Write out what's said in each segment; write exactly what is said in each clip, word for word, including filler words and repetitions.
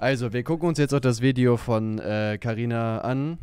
Also, wir gucken uns jetzt auch das Video von äh, Carina an.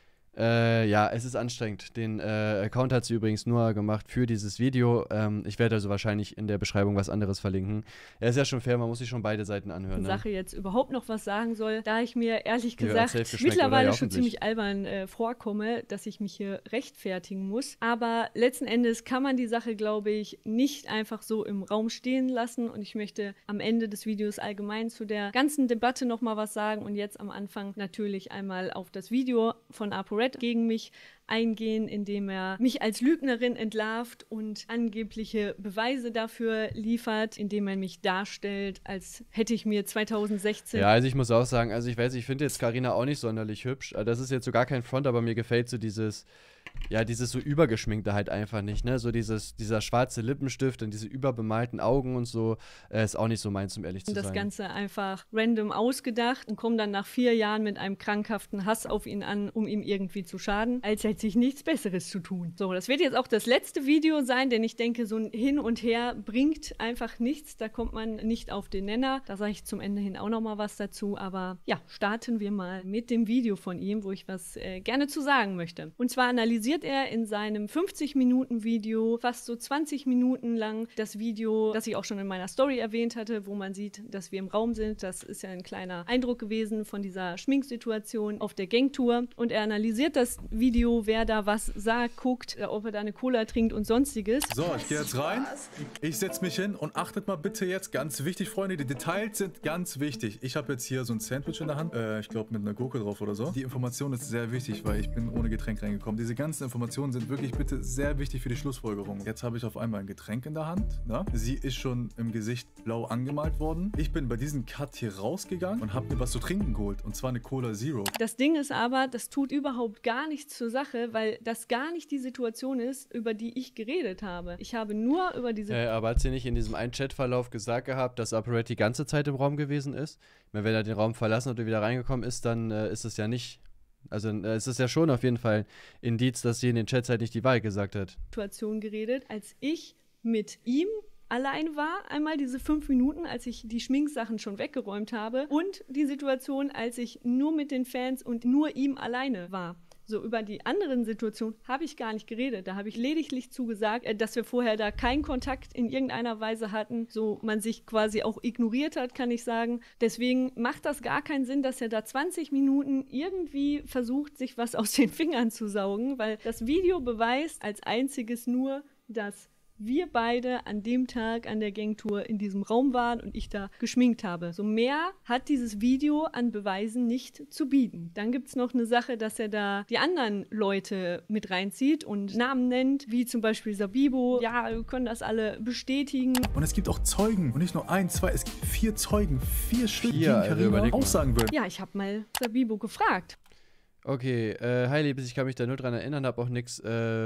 Äh, ja, es ist anstrengend. Den äh, Account hat sie übrigens nur gemacht für dieses Video. Ähm, ich werde also wahrscheinlich in der Beschreibung was anderes verlinken. Ja, ist ja schon fair, man muss sich schon beide Seiten anhören. Ne? Sache jetzt überhaupt noch was sagen soll, da ich mir ehrlich Ja, gesagt safe geschmeckt, mittlerweile oder? Ja, schon ziemlich albern äh, vorkomme, dass ich mich hier rechtfertigen muss. Aber letzten Endes kann man die Sache, glaube ich, nicht einfach so im Raum stehen lassen. Und ich möchte am Ende des Videos allgemein zu der ganzen Debatte noch mal was sagen und jetzt am Anfang natürlich einmal auf das Video von ApoRed gegen mich eingehen, indem er mich als Lügnerin entlarvt und angebliche Beweise dafür liefert, indem er mich darstellt, als hätte ich mir zweitausendsechzehn... Ja, also ich muss auch sagen, also ich weiß, ich finde jetzt Carina auch nicht sonderlich hübsch. Das ist jetzt so gar kein Front, aber mir gefällt so dieses, ja, dieses so übergeschminkte halt einfach nicht, ne? So dieses, dieser schwarze Lippenstift und diese überbemalten Augen und so, äh, ist auch nicht so meins, um ehrlich zu das sein. Ganze einfach random ausgedacht und komme dann nach vier Jahren mit einem krankhaften Hass auf ihn an, um ihm irgendwie zu schaden, als hätte ich nichts Besseres zu tun. So, das wird jetzt auch das letzte Video sein, denn ich denke, so ein Hin und Her bringt einfach nichts. Da kommt man nicht auf den Nenner. Da sage ich zum Ende hin auch noch mal was dazu. Aber ja, starten wir mal mit dem Video von ihm, wo ich was äh, gerne zu sagen möchte. Und zwar analysiert er in seinem fünfzig Minuten Video fast so zwanzig Minuten lang das Video, das ich auch schon in meiner Story erwähnt hatte, wo man sieht, dass wir im Raum sind. Das ist ja ein kleiner Eindruck gewesen von dieser Schminksituation auf der Gangtour. Und er analysiert das Video, wer da was sagt, guckt, ob er da eine Cola trinkt und sonstiges. So, ich gehe jetzt rein. Ich setze mich hin und achtet mal bitte jetzt, ganz wichtig, Freunde, die Details sind ganz wichtig. Ich habe jetzt hier so ein Sandwich in der Hand, äh, ich glaube mit einer Gurke drauf oder so. Die Information ist sehr wichtig, weil ich bin ohne Getränk reingekommen. Diese ganzen Informationen sind wirklich bitte sehr wichtig für die Schlussfolgerung. Jetzt habe ich auf einmal ein Getränk in der Hand. Ne? Sie ist schon im Gesicht blau angemalt worden. Ich bin bei diesem Cut hier rausgegangen und habe mir was zu trinken geholt. Und zwar eine Cola Zero. Das Ding ist aber, das tut überhaupt gar nichts zur Sache, weil das gar nicht die Situation ist, über die ich geredet habe. Ich habe nur über diese... Äh, aber hat sie nicht in diesem einen Chatverlauf gesagt gehabt, dass ApoRed die ganze Zeit im Raum gewesen ist? Ich meine, wenn er den Raum verlassen hat und wieder reingekommen ist, dann äh, ist es ja nicht... Also äh, es ist ja schon auf jeden Fall ein Indiz, dass sie in den Chats halt nicht die Wahrheit gesagt hat. Situation geredet, als ich mit ihm allein war, einmal diese fünf Minuten, als ich die Schminksachen schon weggeräumt habe und die Situation, als ich nur mit den Fans und nur ihm alleine war. So, über die anderen Situationen habe ich gar nicht geredet. Da habe ich lediglich zugesagt, dass wir vorher da keinen Kontakt in irgendeiner Weise hatten, so man sich quasi auch ignoriert hat, kann ich sagen. Deswegen macht das gar keinen Sinn, dass er da zwanzig Minuten irgendwie versucht, sich was aus den Fingern zu saugen, weil das Video beweist als einziges nur, dass wir beide an dem Tag an der Gangtour in diesem Raum waren und ich da geschminkt habe. So mehr hat dieses Video an Beweisen nicht zu bieten. Dann gibt es noch eine Sache, dass er da die anderen Leute mit reinzieht und Namen nennt, wie zum Beispiel Sabibo. Ja, wir können das alle bestätigen. Und es gibt auch Zeugen und nicht nur ein, zwei, es gibt vier Zeugen, vier Stück, die Vier, also Carina überleg mal. aussagen würden. Ja, ich habe mal Sabibo gefragt. Okay, äh, hi Liebes, ich kann mich da nur dran erinnern, habe auch nichts äh,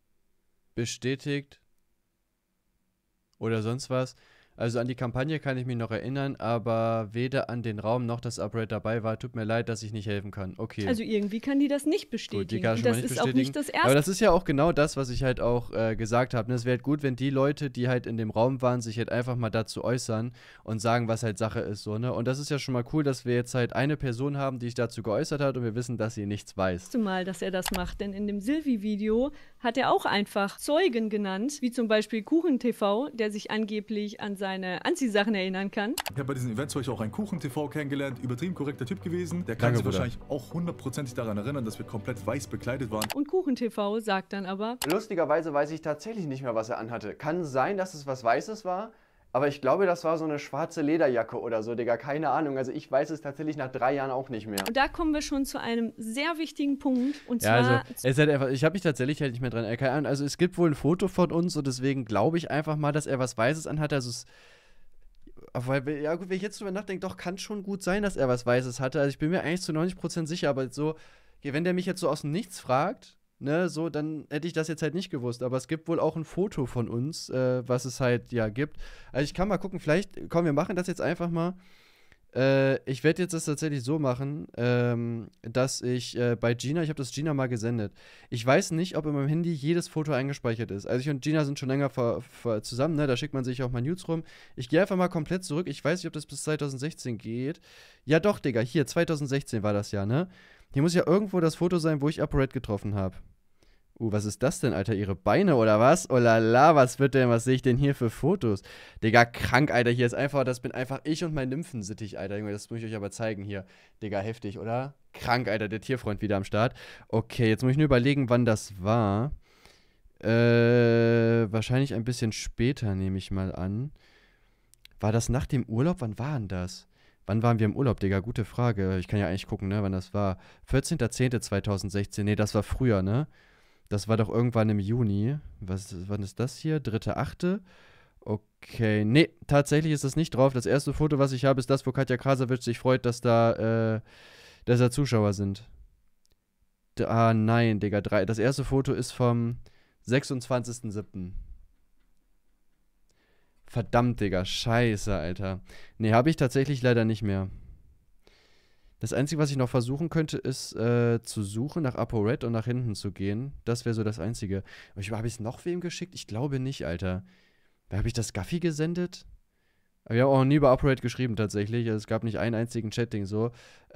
bestätigt. Oder sonst was. Also an die Kampagne kann ich mich noch erinnern, aber weder an den Raum noch, dass ApoRed dabei war. Tut mir leid, dass ich nicht helfen kann. Okay. Also irgendwie kann die das nicht bestätigen. Gut, die kann Und schon mal das nicht ist auch bestätigen. nicht das erste. Aber das ist ja auch genau das, was ich halt auch äh, gesagt habe. Es wäre halt gut, wenn die Leute, die halt in dem Raum waren, sich halt einfach mal dazu äußern und sagen, was halt Sache ist. So, ne? Und das ist ja schon mal cool, dass wir jetzt halt eine Person haben, die sich dazu geäußert hat und wir wissen, dass sie nichts weiß. Mal, dass er das macht, denn in dem Silvi-Video hat er auch einfach Zeugen genannt, wie zum Beispiel KuchenTV, der sich angeblich an seine Anziehsachen erinnern kann. Ich habe bei diesem Event zum Beispiel auch einen Kuchen-T V kennengelernt, übertrieben korrekter Typ gewesen. Der kann Danke, sich Bruder. wahrscheinlich auch hundertprozentig daran erinnern, dass wir komplett weiß bekleidet waren. Und KuchenTV sagt dann aber, Lustigerweise weiß ich tatsächlich nicht mehr, was er anhatte. Kann sein, dass es was Weißes war, aber ich glaube, das war so eine schwarze Lederjacke oder so, Digga, keine Ahnung. Also ich weiß es tatsächlich nach drei Jahren auch nicht mehr. und da kommen wir schon zu einem sehr wichtigen Punkt, und Ja, zwar also, es ist halt einfach, ich habe mich tatsächlich halt nicht mehr dran erinnert. Also, es gibt wohl ein Foto von uns und deswegen glaube ich einfach mal, dass er was Weißes anhat. Also, es, weil, ja gut, wenn ich jetzt drüber nachdenke, doch, kann schon gut sein, dass er was Weißes hatte. Also, ich bin mir eigentlich zu neunzig Prozent sicher, aber so, okay, wenn der mich jetzt so aus dem Nichts fragt, ne, so, dann hätte ich das jetzt halt nicht gewusst. Aber es gibt wohl auch ein Foto von uns, äh, was es halt, ja, gibt. Also, ich kann mal gucken, vielleicht, komm, wir machen das jetzt einfach mal. Äh, ich werde jetzt das tatsächlich so machen, ähm, dass ich äh, bei Gina, ich habe das Gina mal gesendet. Ich weiß nicht, ob in meinem Handy jedes Foto eingespeichert ist. Also ich und Gina sind schon länger ver, ver zusammen, ne? Da schickt man sich auch mal News rum. Ich gehe einfach mal komplett zurück. Ich weiß nicht, ob das bis zwanzig sechzehn geht. Ja doch, Digga, hier, zwanzig sechzehn war das ja, ne? Hier muss ja irgendwo das Foto sein, wo ich ApoRed getroffen habe. Uh, was ist das denn, Alter? Ihre Beine oder was? Oh la la, was wird denn, was sehe ich denn hier für Fotos? Digga, krank, Alter. Hier ist einfach, das bin einfach ich und mein Nymphensittich, Alter. Junge, das muss ich euch aber zeigen hier. Digga, heftig, oder? Krank, Alter, der Tierfreund wieder am Start. Okay, jetzt muss ich nur überlegen, wann das war. Äh, wahrscheinlich ein bisschen später, nehme ich mal an. War das nach dem Urlaub? Wann war denn das? Wann waren wir im Urlaub, Digga? Gute Frage. Ich kann ja eigentlich gucken, ne, wann das war. vierzehnter zehnter zweitausendsechzehn. Nee, das war früher, ne? Das war doch irgendwann im Juni. Was, wann ist das hier? dritter achte Okay, nee, tatsächlich ist das nicht drauf. Das erste Foto, was ich habe, ist das, wo Katja Krasavic sich freut, dass da, äh, dass da Zuschauer sind. D ah, nein, Digga. Drei. Das erste Foto ist vom sechsundzwanzigsten siebten Verdammt, Digga. Scheiße, Alter. Nee, habe ich tatsächlich leider nicht mehr. Das Einzige, was ich noch versuchen könnte, ist äh, zu suchen nach ApoRed und nach hinten zu gehen. Das wäre so das Einzige. Aber habe ich es noch wem geschickt? Ich glaube nicht, Alter. Habe ich das Gaffi gesendet? Aber wir haben auch nie über ApoRed geschrieben, tatsächlich. Also, es gab nicht einen einzigen Chatting so.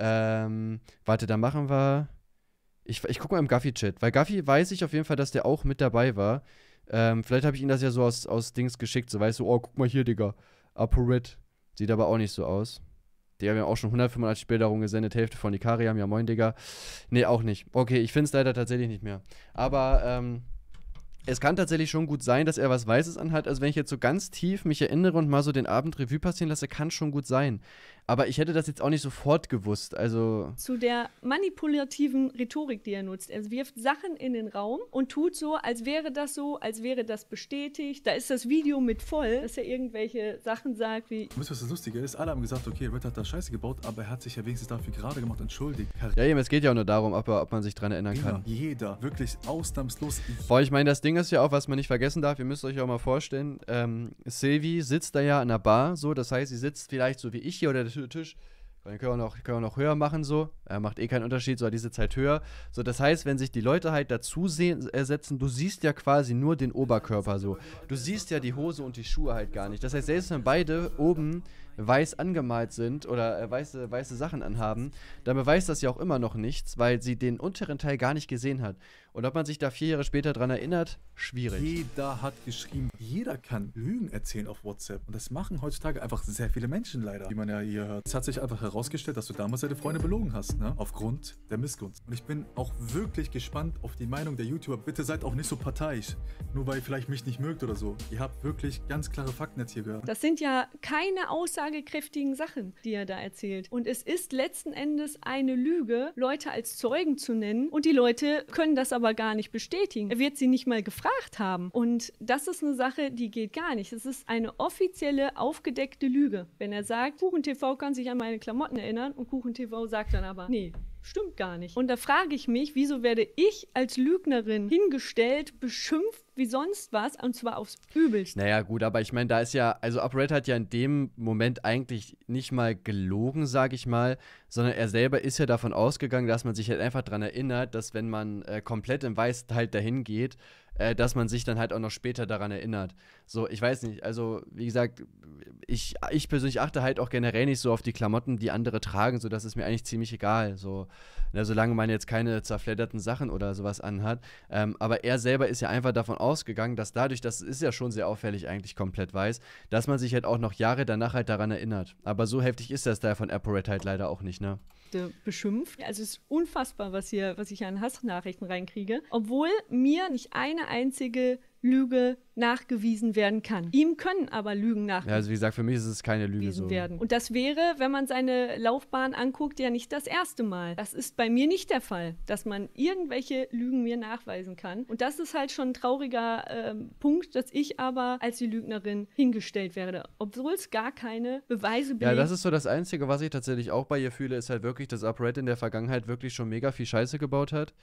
Ähm, warte, da machen wir... Ich, ich gucke mal im Gaffi-Chat. Weil Gaffi weiß ich auf jeden Fall, dass der auch mit dabei war. Ähm, vielleicht habe ich ihn das ja so aus, aus Dings geschickt. So, weißt du, oh, guck mal hier, Digga. ApoRed. Sieht aber auch nicht so aus. Die haben ja auch schon hundertfünfundachtzig Bilder rumgesendet, Hälfte von Ikariam, ja moin, Digga. Nee, auch nicht. Okay, ich finde es leider tatsächlich nicht mehr. Aber, ähm, es kann tatsächlich schon gut sein, dass er was Weißes anhat. Also wenn ich jetzt so ganz tief mich erinnere und mal so den Abend Revue passieren lasse, kann schon gut sein. Aber ich hätte das jetzt auch nicht sofort gewusst, also... Zu der manipulativen Rhetorik, die er nutzt. Er wirft Sachen in den Raum und tut so, als wäre das so, als wäre das bestätigt. Da ist das Video mit voll, dass er irgendwelche Sachen sagt wie... Wisst ihr, was das Lustige ist? Alle haben gesagt, okay, Red hat da Scheiße gebaut, aber er hat sich ja wenigstens dafür gerade gemacht, entschuldigt. Ja, eben, es geht ja auch nur darum, ob, er, ob man sich dran erinnern kann. Jeder, wirklich ausnahmslos. Boah, ich meine, das Ding ist ja auch, was man nicht vergessen darf, ihr müsst euch auch mal vorstellen, ähm, Sylvie sitzt da ja an der Bar, so, das heißt, sie sitzt vielleicht so wie ich hier oder der Tisch, dann können wir noch, können wir noch höher machen, so, er macht eh keinen Unterschied, so diese Zeit höher, so, das heißt, wenn sich die Leute halt dazu sehen, äh, setzen, du siehst ja quasi nur den Oberkörper, so, du siehst ja die Hose und die Schuhe halt gar nicht, das heißt, selbst wenn beide oben weiß angemalt sind oder äh, weiße, weiße Sachen anhaben, dann beweist das ja auch immer noch nichts, weil sie den unteren Teil gar nicht gesehen hat. Und ob man sich da vier Jahre später dran erinnert, schwierig. Jeder hat geschrieben, jeder kann Lügen erzählen auf WhatsApp. Und das machen heutzutage einfach sehr viele Menschen leider, wie man ja hier hört. Es hat sich einfach herausgestellt, dass du damals deine Freunde belogen hast, ne? Aufgrund der Missgunst. Und ich bin auch wirklich gespannt auf die Meinung der YouTuber. Bitte seid auch nicht so parteiisch, nur weil ihr vielleicht mich nicht mögt oder so. Ihr habt wirklich ganz klare Fakten jetzt hier gehört. Das sind ja keine aussagekräftigen Sachen, die er da erzählt. Und es ist letzten Endes eine Lüge, Leute als Zeugen zu nennen. Und die Leute können das aber gar nicht bestätigen. Er wird sie nicht mal gefragt haben. Und das ist eine Sache, die geht gar nicht. Es ist eine offizielle, aufgedeckte Lüge. Wenn er sagt, KuchenTV kann sich an meine Klamotten erinnern und KuchenTV sagt dann aber, nee, stimmt gar nicht. Und da frage ich mich, wieso werde ich als Lügnerin hingestellt, beschimpft wie sonst was, und zwar aufs Übelste. Naja, gut, aber ich meine, da ist ja, also ApoRed hat ja in dem Moment eigentlich nicht mal gelogen, sag ich mal, sondern er selber ist ja davon ausgegangen, dass man sich halt einfach daran erinnert, dass wenn man äh, komplett im Weiß halt dahin geht, äh, dass man sich dann halt auch noch später daran erinnert. So, ich weiß nicht, also wie gesagt, ich, ich persönlich achte halt auch generell nicht so auf die Klamotten, die andere tragen, so, das ist mir eigentlich ziemlich egal, so, na, solange man jetzt keine zerfledderten Sachen oder sowas anhat, ähm, aber er selber ist ja einfach davon ausgegangen, dass dadurch, das ist ja schon sehr auffällig eigentlich komplett weiß, dass man sich halt auch noch Jahre danach halt daran erinnert. Aber so heftig ist das da von ApoRed halt leider auch nicht, ne? Beschimpft. Also es ist unfassbar, was hier, was ich an Hassnachrichten reinkriege. Obwohl mir nicht eine einzige Lüge nachgewiesen werden kann. Ihm können aber Lügen nachgewiesen Ja, also wie gesagt, für mich ist es keine Lüge so. werden. Und das wäre, wenn man seine Laufbahn anguckt, ja nicht das erste Mal. Das ist bei mir nicht der Fall, dass man irgendwelche Lügen mir nachweisen kann. Und das ist halt schon ein trauriger äh, Punkt, dass ich aber als die Lügnerin hingestellt werde, obwohl es gar keine Beweise belegt. Ja, das ist so das Einzige, was ich tatsächlich auch bei ihr fühle, ist halt wirklich, dass ApoRed in der Vergangenheit wirklich schon mega viel Scheiße gebaut hat.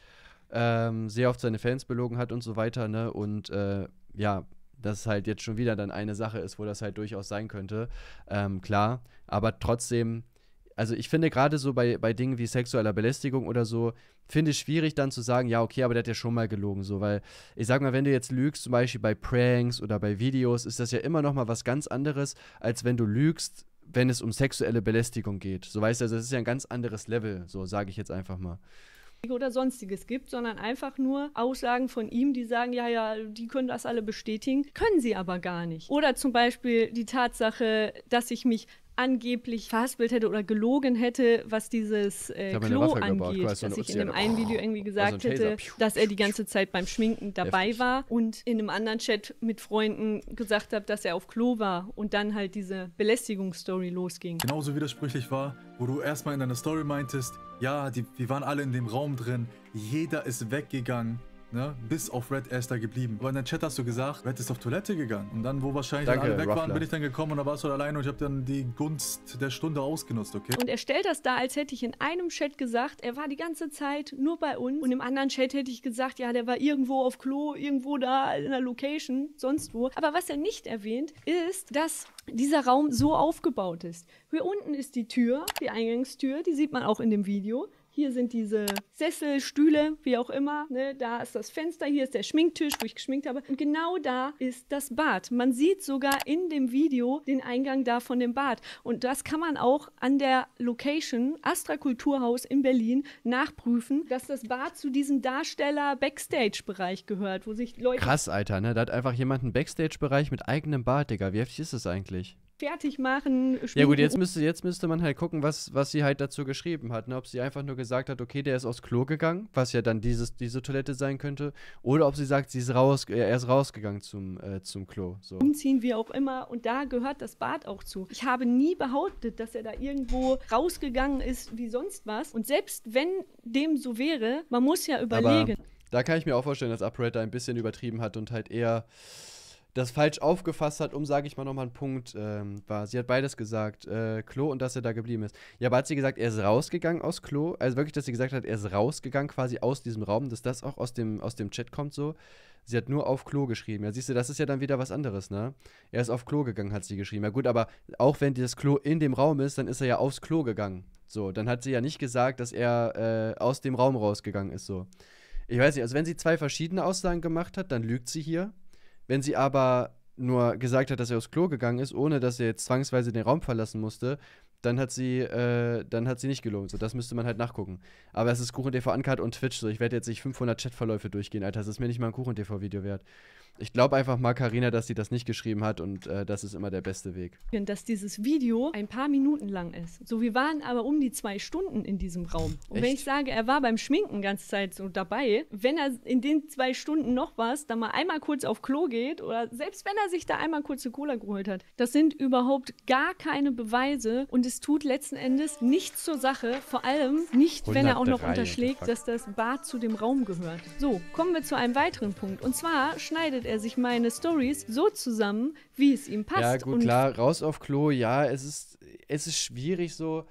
Ähm, sehr oft seine Fans belogen hat und so weiter, ne, und äh, ja, dass halt jetzt schon wieder dann eine Sache ist, wo das halt durchaus sein könnte, ähm, klar, aber trotzdem, also ich finde gerade so bei, bei Dingen wie sexueller Belästigung oder so, finde ich schwierig dann zu sagen, ja, okay, aber der hat ja schon mal gelogen, so, weil ich sag mal, wenn du jetzt lügst, zum Beispiel bei Pranks oder bei Videos, ist das ja immer noch mal was ganz anderes, als wenn du lügst, wenn es um sexuelle Belästigung geht. So, weißt du, also das ist ja ein ganz anderes Level, so sage ich jetzt einfach mal. Oder sonstiges gibt, sondern einfach nur Aussagen von ihm, die sagen, ja, ja, die können das alle bestätigen, können sie aber gar nicht. Oder zum Beispiel die Tatsache, dass ich mich angeblich verhaspelt hätte oder gelogen hätte, was dieses äh, Klo angeht, dass ich in dem einen Video irgendwie gesagt hätte, dass er die ganze Zeit beim Schminken dabei war und in einem anderen Chat mit Freunden gesagt habe, dass er auf Klo war und dann halt diese Belästigungsstory losging. Genauso widersprüchlich war, wo du erstmal in deiner Story meintest, ja, die, wir waren alle in dem Raum drin, jeder ist weggegangen. Ne? Bis auf Red, er ist da geblieben. Aber in deinem Chat hast du gesagt, Red ist auf Toilette gegangen. Und dann, wo wahrscheinlich Danke, dann alle weg Ruffler. waren, bin ich dann gekommen und da warst du alleine und ich habe dann die Gunst der Stunde ausgenutzt, okay? Und er stellt das da, als hätte ich in einem Chat gesagt, er war die ganze Zeit nur bei uns. Und im anderen Chat hätte ich gesagt, ja, der war irgendwo auf Klo, irgendwo da in der Location, sonst wo. Aber was er nicht erwähnt, ist, dass dieser Raum so aufgebaut ist. Hier unten ist die Tür, die Eingangstür, die sieht man auch in dem Video. Hier sind diese Sessel, Stühle, wie auch immer. Ne? Da ist das Fenster, hier ist der Schminktisch, wo ich geschminkt habe. Und genau da ist das Bad. Man sieht sogar in dem Video den Eingang da von dem Bad. Und das kann man auch an der Location Astra Kulturhaus in Berlin nachprüfen, dass das Bad zu diesem Darsteller-Backstage-Bereich gehört, wo sich Leute Krass, Alter, ne? Da hat einfach jemand einen Backstage-Bereich mit eigenem Bad, Digga. Wie heftig ist das eigentlich? fertig machen, Ja gut, jetzt müsste, jetzt müsste man halt gucken, was, was sie halt dazu geschrieben hat. Ne? Ob sie einfach nur gesagt hat, okay, der ist aufs Klo gegangen, was ja dann dieses, diese Toilette sein könnte. Oder ob sie sagt, sie ist raus, er ist rausgegangen zum, äh, zum Klo. So. Umziehen, wie auch immer. Und da gehört das Bad auch zu. Ich habe nie behauptet, dass er da irgendwo rausgegangen ist wie sonst was. Und selbst wenn dem so wäre, man muss ja überlegen. Aber da kann ich mir auch vorstellen, dass UpRed da ein bisschen übertrieben hat und halt eher das falsch aufgefasst hat, um, sage ich mal, nochmal einen Punkt ähm, war. Sie hat beides gesagt, äh, Klo und dass er da geblieben ist. Ja, aber hat sie gesagt, er ist rausgegangen aus Klo? Also wirklich, dass sie gesagt hat, er ist rausgegangen quasi aus diesem Raum, dass das auch aus dem, aus dem Chat kommt so. Sie hat nur auf Klo geschrieben. Ja, siehst du, das ist ja dann wieder was anderes, ne? Er ist auf Klo gegangen, hat sie geschrieben. Ja gut, aber auch wenn dieses Klo in dem Raum ist, dann ist er ja aufs Klo gegangen. So, dann hat sie ja nicht gesagt, dass er äh, aus dem Raum rausgegangen ist, so. Ich weiß nicht, also wenn sie zwei verschiedene Aussagen gemacht hat, dann lügt sie hier. Wenn sie aber nur gesagt hat, dass er aufs Klo gegangen ist, ohne dass er jetzt zwangsweise den Raum verlassen musste, dann hat sie, äh, dann hat sie nicht gelogen. So, das müsste man halt nachgucken. Aber es ist KuchenTV Uncut und Twitch. So, ich werde jetzt nicht fünfhundert Chatverläufe durchgehen, Alter. Das ist mir nicht mal ein KuchenTV-Video wert. Ich glaube einfach mal, Carina, dass sie das nicht geschrieben hat und äh, das ist immer der beste Weg. Dass dieses Video ein paar Minuten lang ist. So, wir waren aber um die zwei Stunden in diesem Raum. Und Echt? wenn ich sage, er war beim Schminken ganze Zeit so dabei, wenn er in den zwei Stunden noch was, dann mal einmal kurz auf Klo geht oder selbst wenn er sich da einmal kurz eine Cola geholt hat, das sind überhaupt gar keine Beweise und es tut letzten Endes nichts zur Sache, vor allem nicht, wenn er auch noch hundertdrei, unterschlägt, dass das Bad zu dem Raum gehört. So, kommen wir zu einem weiteren Punkt. Und zwar schneidet er sich meine Stories so zusammen, wie es ihm passt. Ja, gut, und klar, raus auf Klo, ja, es ist, es ist schwierig so,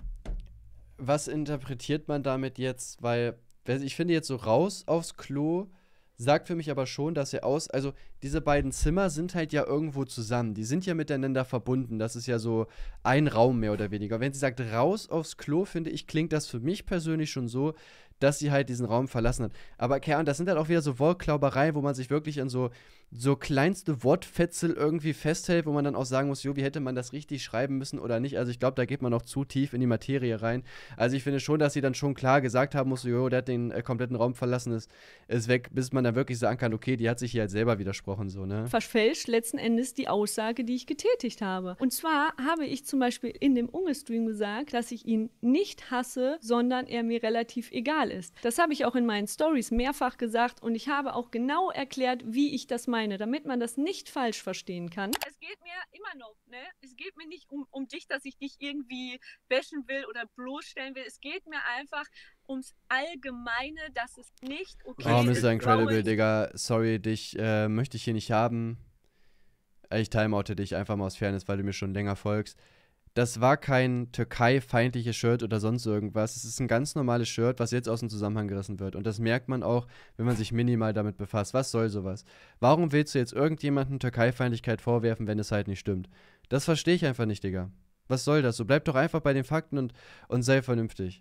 was interpretiert man damit jetzt, weil, ich finde jetzt so raus aufs Klo sagt für mich aber schon, dass er aus, also diese beiden Zimmer sind halt ja irgendwo zusammen, die sind ja miteinander verbunden, das ist ja so ein Raum mehr oder weniger. Wenn sie sagt raus aufs Klo, finde ich, klingt das für mich persönlich schon so, dass sie halt diesen Raum verlassen hat. Aber keine Ahnung, das sind halt auch wieder so Wortklaubereien, wo man sich wirklich an so, so kleinste Wortfetzel irgendwie festhält, wo man dann auch sagen muss, jo, wie hätte man das richtig schreiben müssen oder nicht. Also ich glaube, da geht man noch zu tief in die Materie rein. Also ich finde schon, dass sie dann schon klar gesagt haben muss, jo, der hat den äh, kompletten Raum verlassen, ist, ist weg, bis man dann wirklich sagen kann, okay, die hat sich hier halt selber widersprochen, so, ne? verfälscht letzten Endes die Aussage, die ich getätigt habe. Und zwar habe ich zum Beispiel in dem Unge-Stream gesagt, dass ich ihn nicht hasse, sondern er mir relativ egal ist. Das habe ich auch in meinen Stories mehrfach gesagt und ich habe auch genau erklärt, wie ich das meine, damit man das nicht falsch verstehen kann. Es geht mir immer noch, ne? Es geht mir nicht um, um dich, dass ich dich irgendwie bashen will oder bloßstellen will. Es geht mir einfach ums Allgemeine, dass es nicht okay Oh, ist. Mister Incredible, Frauen- Digga, sorry, dich äh, möchte ich hier nicht haben. Ich timeoute dich einfach mal aus Fairness, weil du mir schon länger folgst. Das war kein Türkei-feindliches Shirt oder sonst irgendwas. Es ist ein ganz normales Shirt, was jetzt aus dem Zusammenhang gerissen wird. Und das merkt man auch, wenn man sich minimal damit befasst. Was soll sowas? Warum willst du jetzt irgendjemandem Türkei-Feindlichkeit vorwerfen, wenn es halt nicht stimmt? Das verstehe ich einfach nicht, Digga. Was soll das? So, bleib doch einfach bei den Fakten und, und sei vernünftig.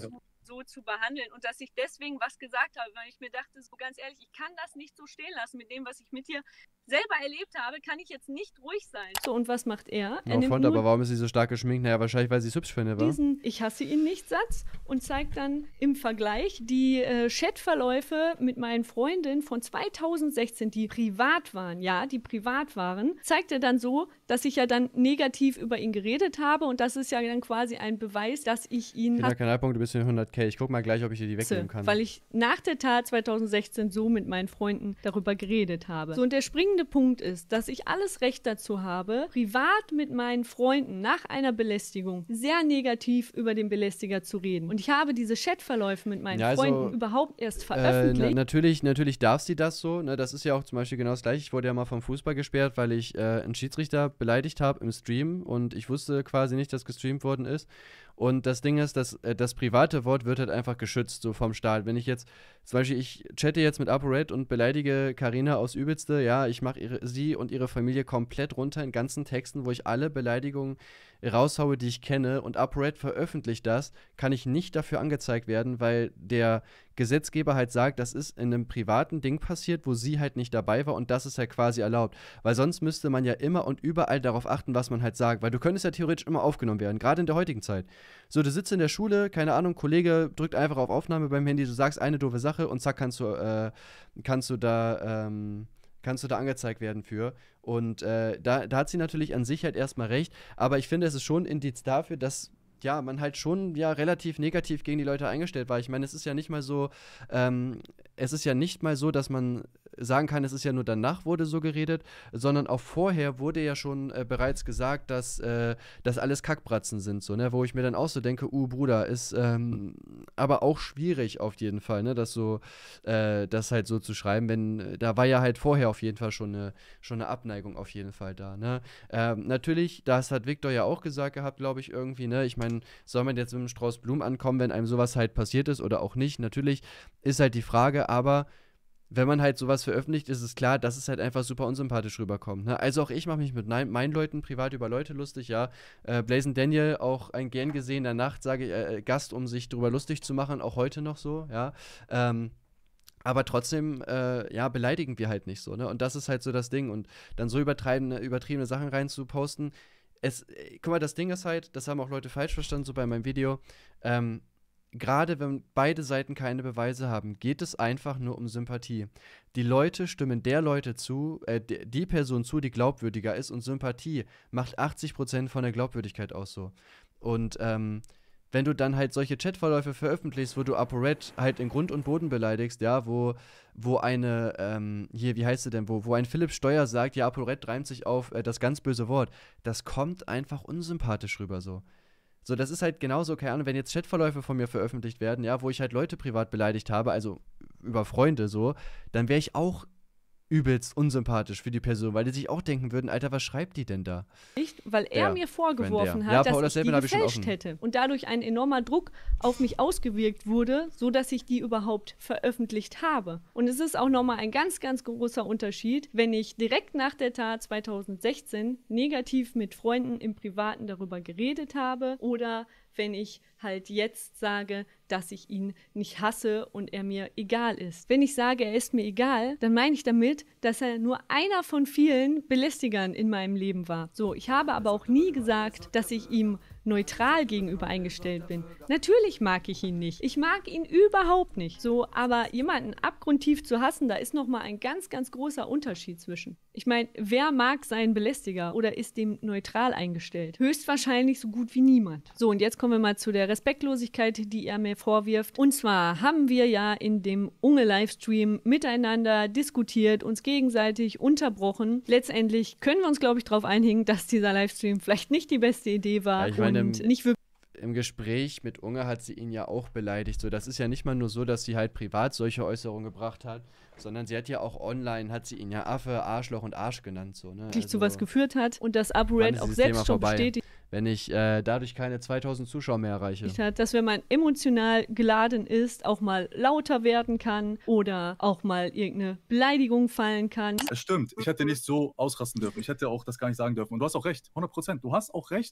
So zu behandeln und dass ich deswegen was gesagt habe, weil ich mir dachte, so ganz ehrlich, ich kann das nicht so stehen lassen mit dem, was ich mit dir selber erlebt habe, kann ich jetzt nicht ruhig sein. So, und was macht er? Er No nimmt front, nur aber warum ist sie so stark geschminkt? Naja, wahrscheinlich, weil sie es hübsch findet, wa? diesen Ich hasse ihn nicht Satz und zeigt dann im Vergleich die äh, Chatverläufe mit meinen Freundinnen von zweitausendsechzehn, die privat waren, ja, die privat waren, zeigt er dann so, dass ich ja dann negativ über ihn geredet habe und das ist ja dann quasi ein Beweis, dass ich ihn Kinder, Kanalpunkt, du bist in hundert K. Ich guck mal gleich, ob ich dir die wegnehmen kann. weil ich nach der Tat zweitausendsechzehn so mit meinen Freunden darüber geredet habe. So, und der springende Punkt ist, dass ich alles Recht dazu habe, privat mit meinen Freunden nach einer Belästigung sehr negativ über den Belästiger zu reden. Und ich habe diese Chatverläufe mit meinen Ja, also, Freunden überhaupt erst Äh, veröffentlicht. na, natürlich, natürlich darf sie das so. Ne? Das ist ja auch zum Beispiel genau das Gleiche. Ich wurde ja mal vom Fußball gesperrt, weil ich äh, einen Schiedsrichter beleidigt habe im Stream und ich wusste quasi nicht, dass gestreamt worden ist. Und das Ding ist, dass äh, das private Wort wird halt einfach geschützt, so vom Staat. Wenn ich jetzt, zum Beispiel, ich chatte jetzt mit ApoRed und beleidige Carina aus Übelste, ja, ich mache sie und ihre Familie komplett runter in ganzen Texten, wo ich alle Beleidigungen raushaue, die ich kenne, und ApoRed veröffentlicht das, kann ich nicht dafür angezeigt werden, weil der Gesetzgeber halt sagt, das ist in einem privaten Ding passiert, wo sie halt nicht dabei war und das ist halt quasi erlaubt. Weil sonst müsste man ja immer und überall darauf achten, was man halt sagt, weil du könntest ja theoretisch immer aufgenommen werden, gerade in der heutigen Zeit. So, du sitzt in der Schule, keine Ahnung, Kollege drückt einfach auf Aufnahme beim Handy, du sagst eine doofe Sache und zack, kannst du, äh, kannst du da, ähm, kannst du da angezeigt werden für. Und äh, da, da hat sie natürlich an sich halt erstmal recht, aber ich finde, es ist schon ein Indiz dafür, dass ja, man halt schon ja relativ negativ gegen die Leute eingestellt war. Ich meine, es ist ja nicht mal so, ähm, es ist ja nicht mal so, dass man sagen kann, es ist ja nur danach wurde so geredet, sondern auch vorher wurde ja schon äh, bereits gesagt, dass äh, das alles Kackbratzen sind, so, ne, wo ich mir dann auch so denke, uh, Bruder, ist ähm, aber auch schwierig auf jeden Fall, ne, das so, äh, das halt so zu schreiben, wenn, äh, da war ja halt vorher auf jeden Fall schon eine, schon eine Abneigung auf jeden Fall da, ne. Ähm, natürlich, das hat Victor ja auch gesagt gehabt, glaube ich, irgendwie, ne, ich meine, soll man jetzt mit einem Strauß Blumen ankommen, wenn einem sowas halt passiert ist oder auch nicht, natürlich ist halt die Frage, aber wenn man halt sowas veröffentlicht, ist es klar, dass es halt einfach super unsympathisch rüberkommt. Ne? Also auch ich mache mich mit nein, meinen Leuten privat über Leute lustig, ja. Äh, Blazing Daniel, auch ein gern gesehener Nacht, sage ich, äh, Gast, um sich drüber lustig zu machen, auch heute noch so, ja. Ähm, aber trotzdem, äh, ja, beleidigen wir halt nicht so, ne? Und das ist halt so das Ding. Und dann so übertriebene, übertriebene Sachen rein zu posten, es, äh, guck mal, das Ding ist halt, das haben auch Leute falsch verstanden, so bei meinem Video, ähm, gerade wenn beide Seiten keine Beweise haben, geht es einfach nur um Sympathie. Die Leute stimmen der Leute zu, äh, die Person zu, die glaubwürdiger ist, und Sympathie macht achtzig Prozent von der Glaubwürdigkeit aus so. Und ähm, wenn du dann halt solche Chatverläufe veröffentlichst, wo du ApoRed halt in Grund und Boden beleidigst, ja, wo, wo eine, ähm, hier, wie heißt sie denn, wo, wo ein Philipp Steuer sagt, ja, ApoRed reimt sich auf äh, das ganz böse Wort, das kommt einfach unsympathisch rüber so. So, das ist halt genauso, keine Ahnung, wenn jetzt Chatverläufe von mir veröffentlicht werden, ja, wo ich halt Leute privat beleidigt habe, also über Freunde so, dann wäre ich auch übelst unsympathisch für die Person, weil die sich auch denken würden, Alter, was schreibt die denn da? Nicht, weil er Ja, mir vorgeworfen wenn der. hat, Ja, dass Paula, ich die selber habe ich schon gefälscht offen. hätte. Und dadurch ein enormer Druck auf mich ausgewirkt wurde, sodass ich die überhaupt veröffentlicht habe. Und es ist auch nochmal ein ganz, ganz großer Unterschied, wenn ich direkt nach der Tat zweitausendsechzehn negativ mit Freunden im Privaten darüber geredet habe oder wenn ich halt jetzt sage, dass ich ihn nicht hasse und er mir egal ist. Wenn ich sage, er ist mir egal, dann meine ich damit, dass er nur einer von vielen Belästigern in meinem Leben war. So, ich habe aber auch nie gesagt, dass ich ihm neutral gegenüber eingestellt bin. Natürlich mag ich ihn nicht. Ich mag ihn überhaupt nicht. So, aber jemanden abgrundtief zu hassen, da ist nochmal ein ganz, ganz großer Unterschied zwischen. Ich meine, wer mag seinen Belästiger oder ist dem neutral eingestellt? Höchstwahrscheinlich so gut wie niemand. So, und jetzt kommen wir mal zu der Respektlosigkeit, die er mir vorwirft. Und zwar haben wir ja in dem Unge-Livestream miteinander diskutiert, uns gegenseitig unterbrochen. Letztendlich können wir uns, glaube ich, darauf einigen, dass dieser Livestream vielleicht nicht die beste Idee war. Ja, ich meine, und nicht wirklich. Im Gespräch mit Unge hat sie ihn ja auch beleidigt. So, das ist ja nicht mal nur so, dass sie halt privat solche Äußerungen gebracht hat, sondern sie hat ja auch online, hat sie ihn ja Affe, Arschloch und Arsch genannt. So, ne? Zu Also, was geführt hat und das wann ApoRed ist auch dieses selbst Thema schon vorbei? bestätigt Wenn ich äh, dadurch keine zweitausend Zuschauer mehr erreiche. hat, dass wenn man emotional geladen ist, auch mal lauter werden kann oder auch mal irgendeine Beleidigung fallen kann. Es stimmt, ich hätte nicht so ausrasten dürfen. Ich hätte auch das gar nicht sagen dürfen. Und du hast auch recht, hundert Prozent. Du hast auch recht.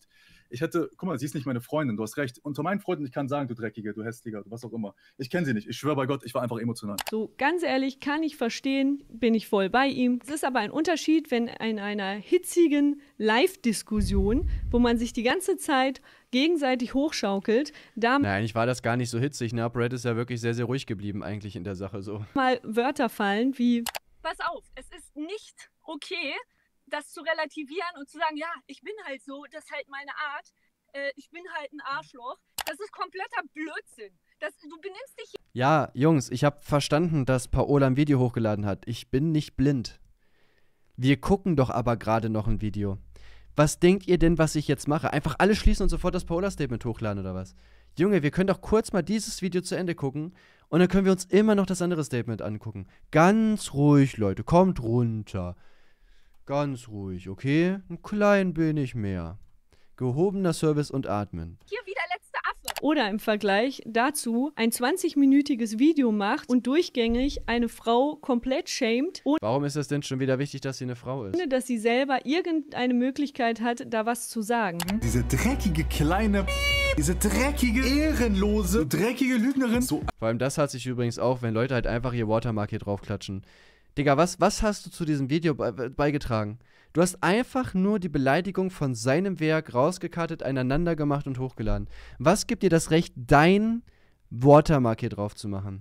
Ich hätte, guck mal, sie ist nicht meine Freundin, du hast recht. Unter meinen Freunden, ich kann sagen, du Dreckiger, du Hässlicher, du was auch immer. Ich kenne sie nicht, ich schwöre bei Gott, ich war einfach emotional. So, ganz ehrlich, kann ich verstehen, bin ich voll bei ihm. Es ist aber ein Unterschied, wenn in einer hitzigen Live-Diskussion, wo man sich die ganze Zeit gegenseitig hochschaukelt, da Nein, eigentlich war das gar nicht so hitzig, ne? Brad ist ja wirklich sehr, sehr ruhig geblieben eigentlich in der Sache so. mal Wörter fallen wie Pass auf, es ist nicht okay, das zu relativieren und zu sagen, ja, ich bin halt so, das ist halt meine Art, äh, ich bin halt ein Arschloch. Das ist kompletter Blödsinn. Das, du benimmst dich. Ja, Jungs, ich habe verstanden, dass Paola ein Video hochgeladen hat. Ich bin nicht blind. Wir gucken doch aber gerade noch ein Video. Was denkt ihr denn, was ich jetzt mache? Einfach alle schließen und sofort das Paola-Statement hochladen oder was? Junge, wir können doch kurz mal dieses Video zu Ende gucken und dann können wir uns immer noch das andere Statement angucken. Ganz ruhig, Leute, kommt runter. Ganz ruhig, okay? Ein klein wenig mehr. Gehobener Service und Atmen. Hier wie der letzte Affe. oder im Vergleich dazu ein zwanzigminütiges Video macht und durchgängig eine Frau komplett shamed, Warum ist es denn schon wieder wichtig, dass sie eine Frau ist? ohne dass sie selber irgendeine Möglichkeit hat, da was zu sagen. Diese dreckige kleine, diese dreckige, ehrenlose, dreckige Lügnerin. So. Vor allem das hat sich übrigens auch, wenn Leute halt einfach ihr Watermark hier draufklatschen. Digga, was, was hast du zu diesem Video be beigetragen? Du hast einfach nur die Beleidigung von seinem Werk rausgekartet, einander gemacht und hochgeladen. Was gibt dir das Recht, dein Watermark hier drauf zu machen?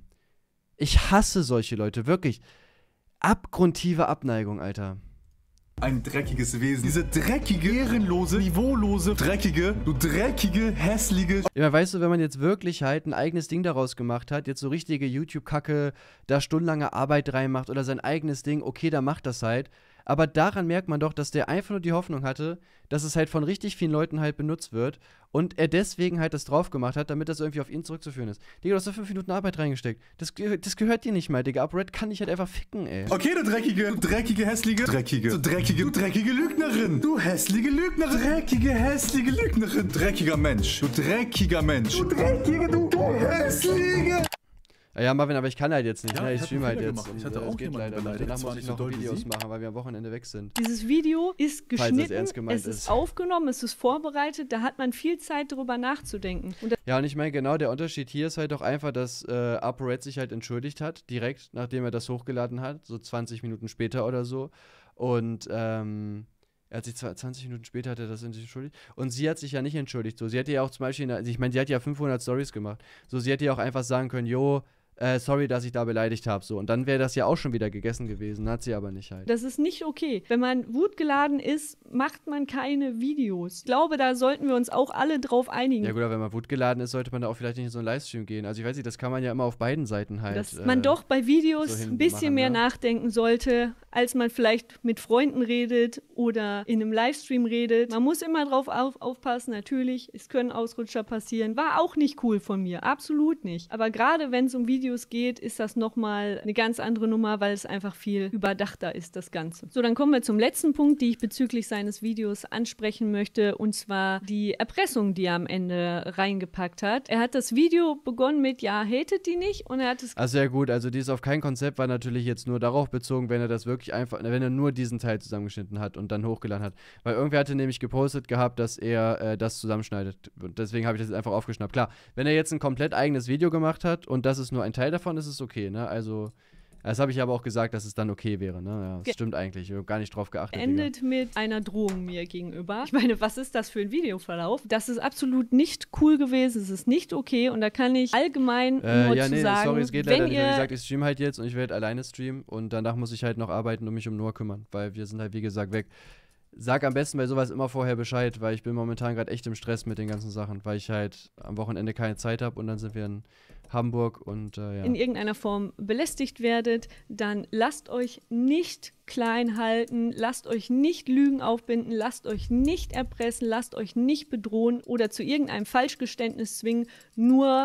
Ich hasse solche Leute, wirklich. Abgrundtiefe Abneigung, Alter. Ein dreckiges Wesen. Diese dreckige, ehrenlose, niveaulose, dreckige, du dreckige, hässliche. Ja, weißt du, wenn man jetzt wirklich halt ein eigenes Ding daraus gemacht hat, jetzt so richtige YouTube-Kacke, da stundenlange Arbeit reinmacht oder sein eigenes Ding, okay, da macht das halt. Aber daran merkt man doch, dass der einfach nur die Hoffnung hatte, dass es halt von richtig vielen Leuten halt benutzt wird und er deswegen halt das drauf gemacht hat, damit das irgendwie auf ihn zurückzuführen ist. Digga, du hast da fünf Minuten Arbeit reingesteckt. Das, das gehört dir nicht mal, Digga. UpRed kann dich halt einfach ficken, ey. Okay, du dreckige, du dreckige, hässliche, dreckige, du dreckige, du dreckige Lügnerin. Du hässliche Lügnerin. Dreckige, hässliche Lügnerin. Dreckiger Mensch. Du dreckiger Mensch. Du dreckige, du, du hässliche. Ja, Marvin, aber ich kann halt jetzt nicht, Ja, ne? ich Ich hab stream einen halt Fehler jetzt. gemacht. Und, Ich hatte äh, auch es geht jemanden leider. beleidigt. Danach Zwar muss ich nicht so noch doll wie Videos sie. machen, weil wir am Wochenende weg sind. Dieses Video ist Falls es geschnitten, ernst gemeint es ist ist. aufgenommen, es ist vorbereitet, da hat man viel Zeit, darüber nachzudenken. Und das Ja, und ich meine, genau, der Unterschied hier ist halt auch einfach, dass äh, UpRed sich halt entschuldigt hat, direkt, nachdem er das hochgeladen hat, so zwanzig Minuten später oder so. Und, ähm, er hat sich zwar zwanzig Minuten später hat er das entschuldigt. Und sie hat sich ja nicht entschuldigt. So, sie hätte ja auch zum Beispiel, in der, ich meine, sie hat ja fünfhundert Stories gemacht. So, sie hätte ja auch einfach sagen können, jo, Äh, sorry, dass ich da beleidigt habe, so. Und dann wäre das ja auch schon wieder gegessen gewesen, hat sie aber nicht halt. Das ist nicht okay. Wenn man wutgeladen ist, macht man keine Videos. Ich glaube, da sollten wir uns auch alle drauf einigen. Ja gut, aber wenn man wutgeladen ist, sollte man da auch vielleicht nicht in so einen Livestream gehen. Also ich weiß nicht, das kann man ja immer auf beiden Seiten halt. Dass äh, man doch bei Videos so hin ein bisschen machen, mehr ne? nachdenken sollte, als man vielleicht mit Freunden redet oder in einem Livestream redet. Man muss immer drauf auf, aufpassen, natürlich, es können Ausrutscher passieren. War auch nicht cool von mir, absolut nicht. Aber gerade wenn es um Videos geht, ist das nochmal eine ganz andere Nummer, weil es einfach viel überdachter ist, das Ganze. So, dann kommen wir zum letzten Punkt, die ich bezüglich seines Videos ansprechen möchte, und zwar die Erpressung, die er am Ende reingepackt hat. Er hat das Video begonnen mit, ja, hatet die nicht, und er hat es Also ja gut, also dies auf kein Konzept war natürlich jetzt nur darauf bezogen, wenn er das wirklich einfach, wenn er nur diesen Teil zusammengeschnitten hat und dann hochgeladen hat. Weil irgendwer hatte nämlich gepostet gehabt, dass er äh, das zusammenschneidet. Und deswegen habe ich das jetzt einfach aufgeschnappt. Klar, wenn er jetzt ein komplett eigenes Video gemacht hat und das ist nur ein Teil davon, ist es okay, ne? Also, das habe ich aber auch gesagt, dass es dann okay wäre, ne? Ja, das Ge stimmt eigentlich. Ich habe gar nicht drauf geachtet. endet mit einer Drohung mir gegenüber. Ich meine, was ist das für ein Videoverlauf? Das ist absolut nicht cool gewesen, es ist nicht okay, und da kann ich allgemein Äh, nur ja, zu nee, sagen, sorry, es geht wenn leider nicht. Wie ihr gesagt, ich stream halt jetzt und ich werde alleine streamen und danach muss ich halt noch arbeiten und mich um Noah kümmern, weil wir sind halt, wie gesagt, weg. Sag am besten bei sowas immer vorher Bescheid, weil ich bin momentan gerade echt im Stress mit den ganzen Sachen, weil ich halt am Wochenende keine Zeit habe und dann sind wir in Hamburg und äh, ja. in irgendeiner Form belästigt werdet, dann lasst euch nicht klein halten, lasst euch nicht Lügen aufbinden, lasst euch nicht erpressen, lasst euch nicht bedrohen oder zu irgendeinem Falschgeständnis zwingen, nur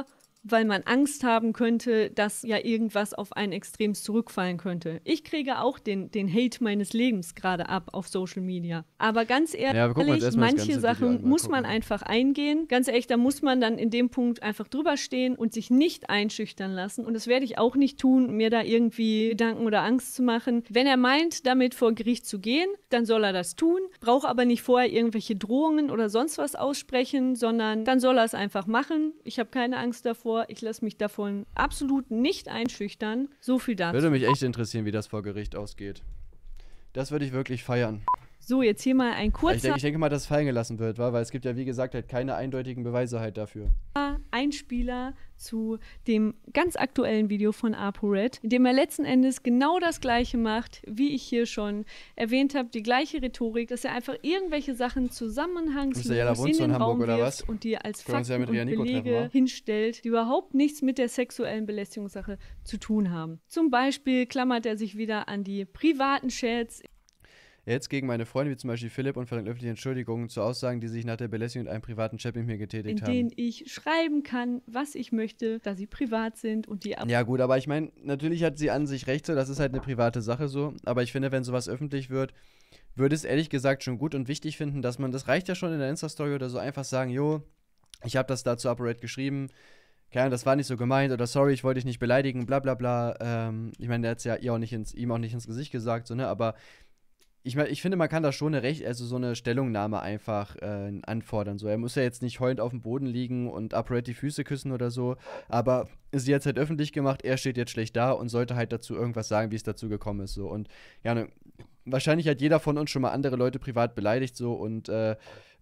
weil man Angst haben könnte, dass ja irgendwas auf einen extremst zurückfallen könnte. Ich kriege auch den, den Hate meines Lebens gerade ab auf Social Media. Aber ganz ehrlich, Ja, aber gucken wir uns erstmal das manche ganze Video Sachen an, mal muss gucken. man einfach eingehen. Ganz ehrlich, da muss man dann in dem Punkt einfach drüber stehen und sich nicht einschüchtern lassen. Und das werde ich auch nicht tun, mir da irgendwie Gedanken oder Angst zu machen. Wenn er meint, damit vor Gericht zu gehen, dann soll er das tun. Braucht aber nicht vorher irgendwelche Drohungen oder sonst was aussprechen, sondern dann soll er es einfach machen. Ich habe keine Angst davor. Ich lasse mich davon absolut nicht einschüchtern. So viel dazu. Würde mich echt interessieren, wie das vor Gericht ausgeht. Das würde ich wirklich feiern. So, jetzt hier mal ein Ich kurzer denke, ich denke mal, dass es fallen gelassen wird, wa? Weil es gibt ja, wie gesagt, halt keine eindeutigen Beweise halt dafür. Einspieler zu dem ganz aktuellen Video von ApoRed, in dem er letzten Endes genau das Gleiche macht, wie ich hier schon erwähnt habe, die gleiche Rhetorik, dass er einfach irgendwelche Sachen zusammenhangslos Mister in den in Hamburg, Raum oder wirft was? und die als Können wir uns ja Fakten mit Ria und Nico treffen, Belege wa? hinstellt, die überhaupt nichts mit der sexuellen Belästigungssache zu tun haben. Zum Beispiel klammert er sich wieder an die privaten Chats. Jetzt gegen meine Freunde, wie zum Beispiel Philipp, und verlangt öffentliche Entschuldigungen zu Aussagen, die sich nach der Belästigung in einem privaten Chat mit mir getätigt in haben. denen ich schreiben kann, was ich möchte, da sie privat sind und die Ja gut, aber ich meine, natürlich hat sie an sich recht so, das ist halt eine private Sache so, aber ich finde, wenn sowas öffentlich wird, würde es ehrlich gesagt schon gut und wichtig finden, dass man, das reicht ja schon in der Insta-Story oder so, einfach sagen, jo, ich habe das da zu ApoRed geschrieben, keine Ahnung, das war nicht so gemeint oder sorry, ich wollte dich nicht beleidigen, bla bla bla, ähm, ich meine, der hat es ja ihr auch nicht ins, ihm auch nicht ins Gesicht gesagt, so, ne, aber Ich, mein, ich finde, man kann da schon eine Recht, also so eine Stellungnahme einfach äh, anfordern. So. Er muss ja jetzt nicht heulend auf dem Boden liegen und ApoRed die Füße küssen oder so, aber sie hat es halt öffentlich gemacht, er steht jetzt schlecht da und sollte halt dazu irgendwas sagen, wie es dazu gekommen ist. So. Und ja, ne, wahrscheinlich hat jeder von uns schon mal andere Leute privat beleidigt so und äh,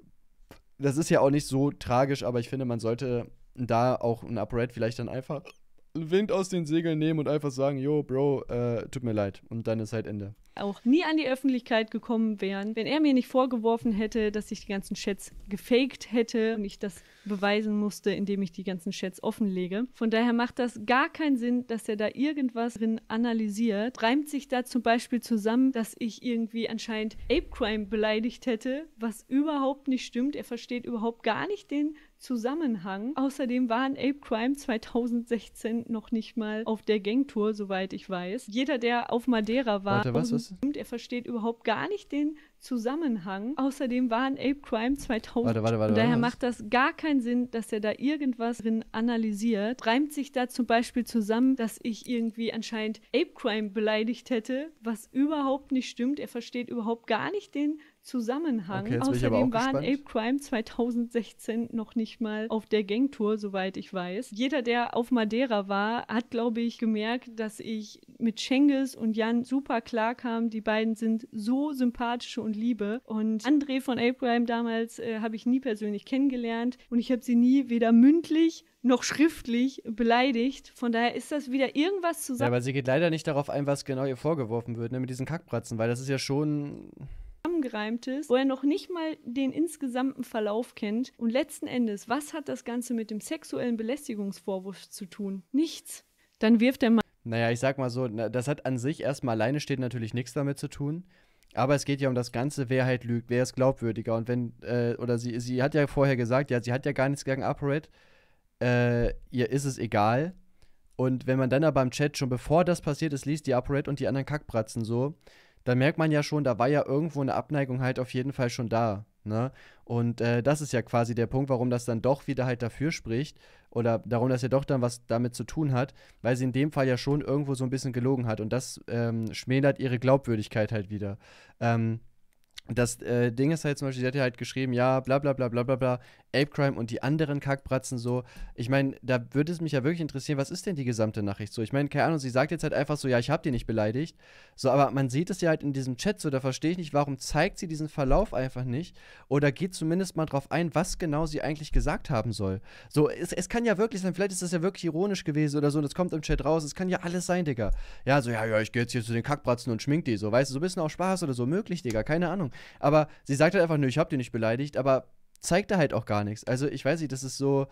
das ist ja auch nicht so tragisch, aber ich finde, man sollte da auch ein ApoRed vielleicht dann einfach Wind aus den Segeln nehmen und einfach sagen, yo, Bro, äh, tut mir leid. Und dann ist halt Ende. Auch nie an die Öffentlichkeit gekommen wären, wenn er mir nicht vorgeworfen hätte, dass ich die ganzen Chats gefaked hätte und ich das beweisen musste, indem ich die ganzen Chats offenlege. Von daher macht das gar keinen Sinn, dass er da irgendwas drin analysiert. Reimt sich da zum Beispiel zusammen, dass ich irgendwie anscheinend Apecrime beleidigt hätte, was überhaupt nicht stimmt. Er versteht überhaupt gar nicht den Zusammenhang. Außerdem waren Apecrime zweitausendsechzehn noch nicht mal auf der Gangtour, soweit ich weiß. Jeder, der auf Madeira war, Warte, was, was? er versteht überhaupt gar nicht den Zusammenhang. Außerdem waren Apecrime zweitausend. Warte, warte, warte. Von daher was? macht das gar keinen Sinn, dass er da irgendwas drin analysiert. Reimt sich da zum Beispiel zusammen, dass ich irgendwie anscheinend Apecrime beleidigt hätte, was überhaupt nicht stimmt. Er versteht überhaupt gar nicht den Zusammenhang. Okay, jetzt bin ich aber Außerdem auch waren gespannt. Apecrime zweitausendsechzehn noch nicht mal auf der Gangtour, soweit ich weiß. Jeder, der auf Madeira war, hat, glaube ich, gemerkt, dass ich mit Cengiz und Jan super klar kam. Die beiden sind so sympathische und liebe. Und André von Apecrime damals äh, habe ich nie persönlich kennengelernt und ich habe sie nie weder mündlich noch schriftlich beleidigt. Von daher ist das wieder irgendwas Ja, zusammen. aber sie geht leider nicht darauf ein, was genau ihr vorgeworfen wird, ne, mit diesen Kackbratzen, weil das ist ja schon. Zusammengereimtes, wo er noch nicht mal den insgesamten Verlauf kennt. Und letzten Endes, was hat das Ganze mit dem sexuellen Belästigungsvorwurf zu tun? Nichts. Dann wirft er mal Naja, ich sag mal so, na, das hat an sich erstmal alleine steht natürlich nichts damit zu tun. Aber es geht ja um das Ganze, wer halt lügt, wer ist glaubwürdiger. Und wenn, äh, oder sie, sie hat ja vorher gesagt, ja, sie hat ja gar nichts gegen ApoRed, äh, ihr ist es egal. Und wenn man dann aber im Chat schon bevor das passiert ist, liest die ApoRed und die anderen Kackbratzen so, dann merkt man ja schon, da war ja irgendwo eine Abneigung halt auf jeden Fall schon da, ne? Und äh, das ist ja quasi der Punkt, warum das dann doch wieder halt dafür spricht oder darum, dass er doch dann was damit zu tun hat, weil sie in dem Fall ja schon irgendwo so ein bisschen gelogen hat und das ähm, schmälert ihre Glaubwürdigkeit halt wieder. Ähm, das äh, Ding ist halt zum Beispiel, sie hat ja halt geschrieben, ja, bla bla bla bla bla bla, Apecrime und die anderen Kackbratzen so. Ich meine, da würde es mich ja wirklich interessieren, was ist denn die gesamte Nachricht so? Ich meine, keine Ahnung, sie sagt jetzt halt einfach so, ja, ich hab die nicht beleidigt. So, aber man sieht es ja halt in diesem Chat so, da verstehe ich nicht, warum zeigt sie diesen Verlauf einfach nicht oder geht zumindest mal drauf ein, was genau sie eigentlich gesagt haben soll. So, es, es kann ja wirklich sein, vielleicht ist das ja wirklich ironisch gewesen oder so und es kommt im Chat raus, es kann ja alles sein, Digga. Ja, so, ja, ja, ich gehe jetzt hier zu den Kackbratzen und schmink die, so, weißt du, so ein bisschen auch Spaß oder so, möglich, Digga, keine Ahnung. Aber sie sagt halt einfach, nö, ich hab die nicht beleidigt, aber zeigt da halt auch gar nichts. Also ich weiß nicht, das ist so,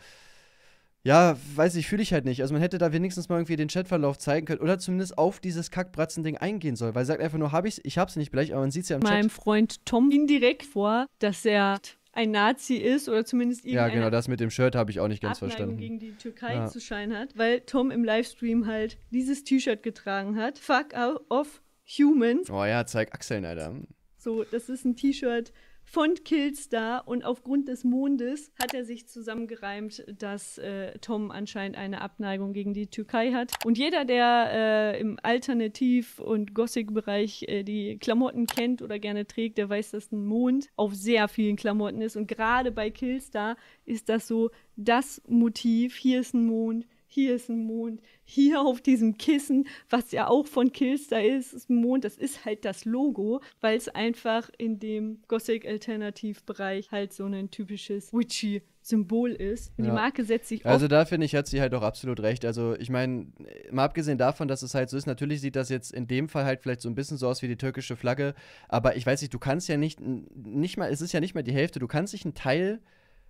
ja, weiß ich, fühle ich halt nicht. Also man hätte da wenigstens mal irgendwie den Chatverlauf zeigen können oder zumindest auf dieses Kackbratzen-Ding eingehen soll, weil sie sagt einfach nur, hab ich's, ich hab's nicht beleidigt, aber man sieht's ja im meinem Chat. Freund Tom indirekt vor, dass er ein Nazi ist oder zumindest Ja, irgendeine genau, das mit dem Shirt habe ich auch nicht ganz Abneigung verstanden. gegen die Türkei Ja. zu scheinen hat, weil Tom im Livestream halt dieses T-Shirt getragen hat. Fuck off humans. Oh ja, zeig Achseln, Alter. So, das ist ein T-Shirt von Killstar und aufgrund des Mondes hat er sich zusammengereimt, dass äh, Tom anscheinend eine Abneigung gegen die Türkei hat. Und jeder, der äh, im Alternativ- und Gothic-Bereich äh, die Klamotten kennt oder gerne trägt, der weiß, dass ein Mond auf sehr vielen Klamotten ist. Und gerade bei Killstar ist das so das Motiv. Hier ist ein Mond, hier ist ein Mond, hier auf diesem Kissen, was ja auch von Killstar ist, ist ein Mond, das ist halt das Logo, weil es einfach in dem Gothic-Alternativ-Bereich halt so ein typisches Witchy-Symbol ist. Und Ja. die Marke setzt sich Also oft da finde ich, hat sie halt auch absolut recht. Also ich meine, mal abgesehen davon, dass es halt so ist, natürlich sieht das jetzt in dem Fall halt vielleicht so ein bisschen so aus wie die türkische Flagge, aber ich weiß nicht, du kannst ja nicht, nicht mal, es ist ja nicht mal die Hälfte, du kannst dich einen Teil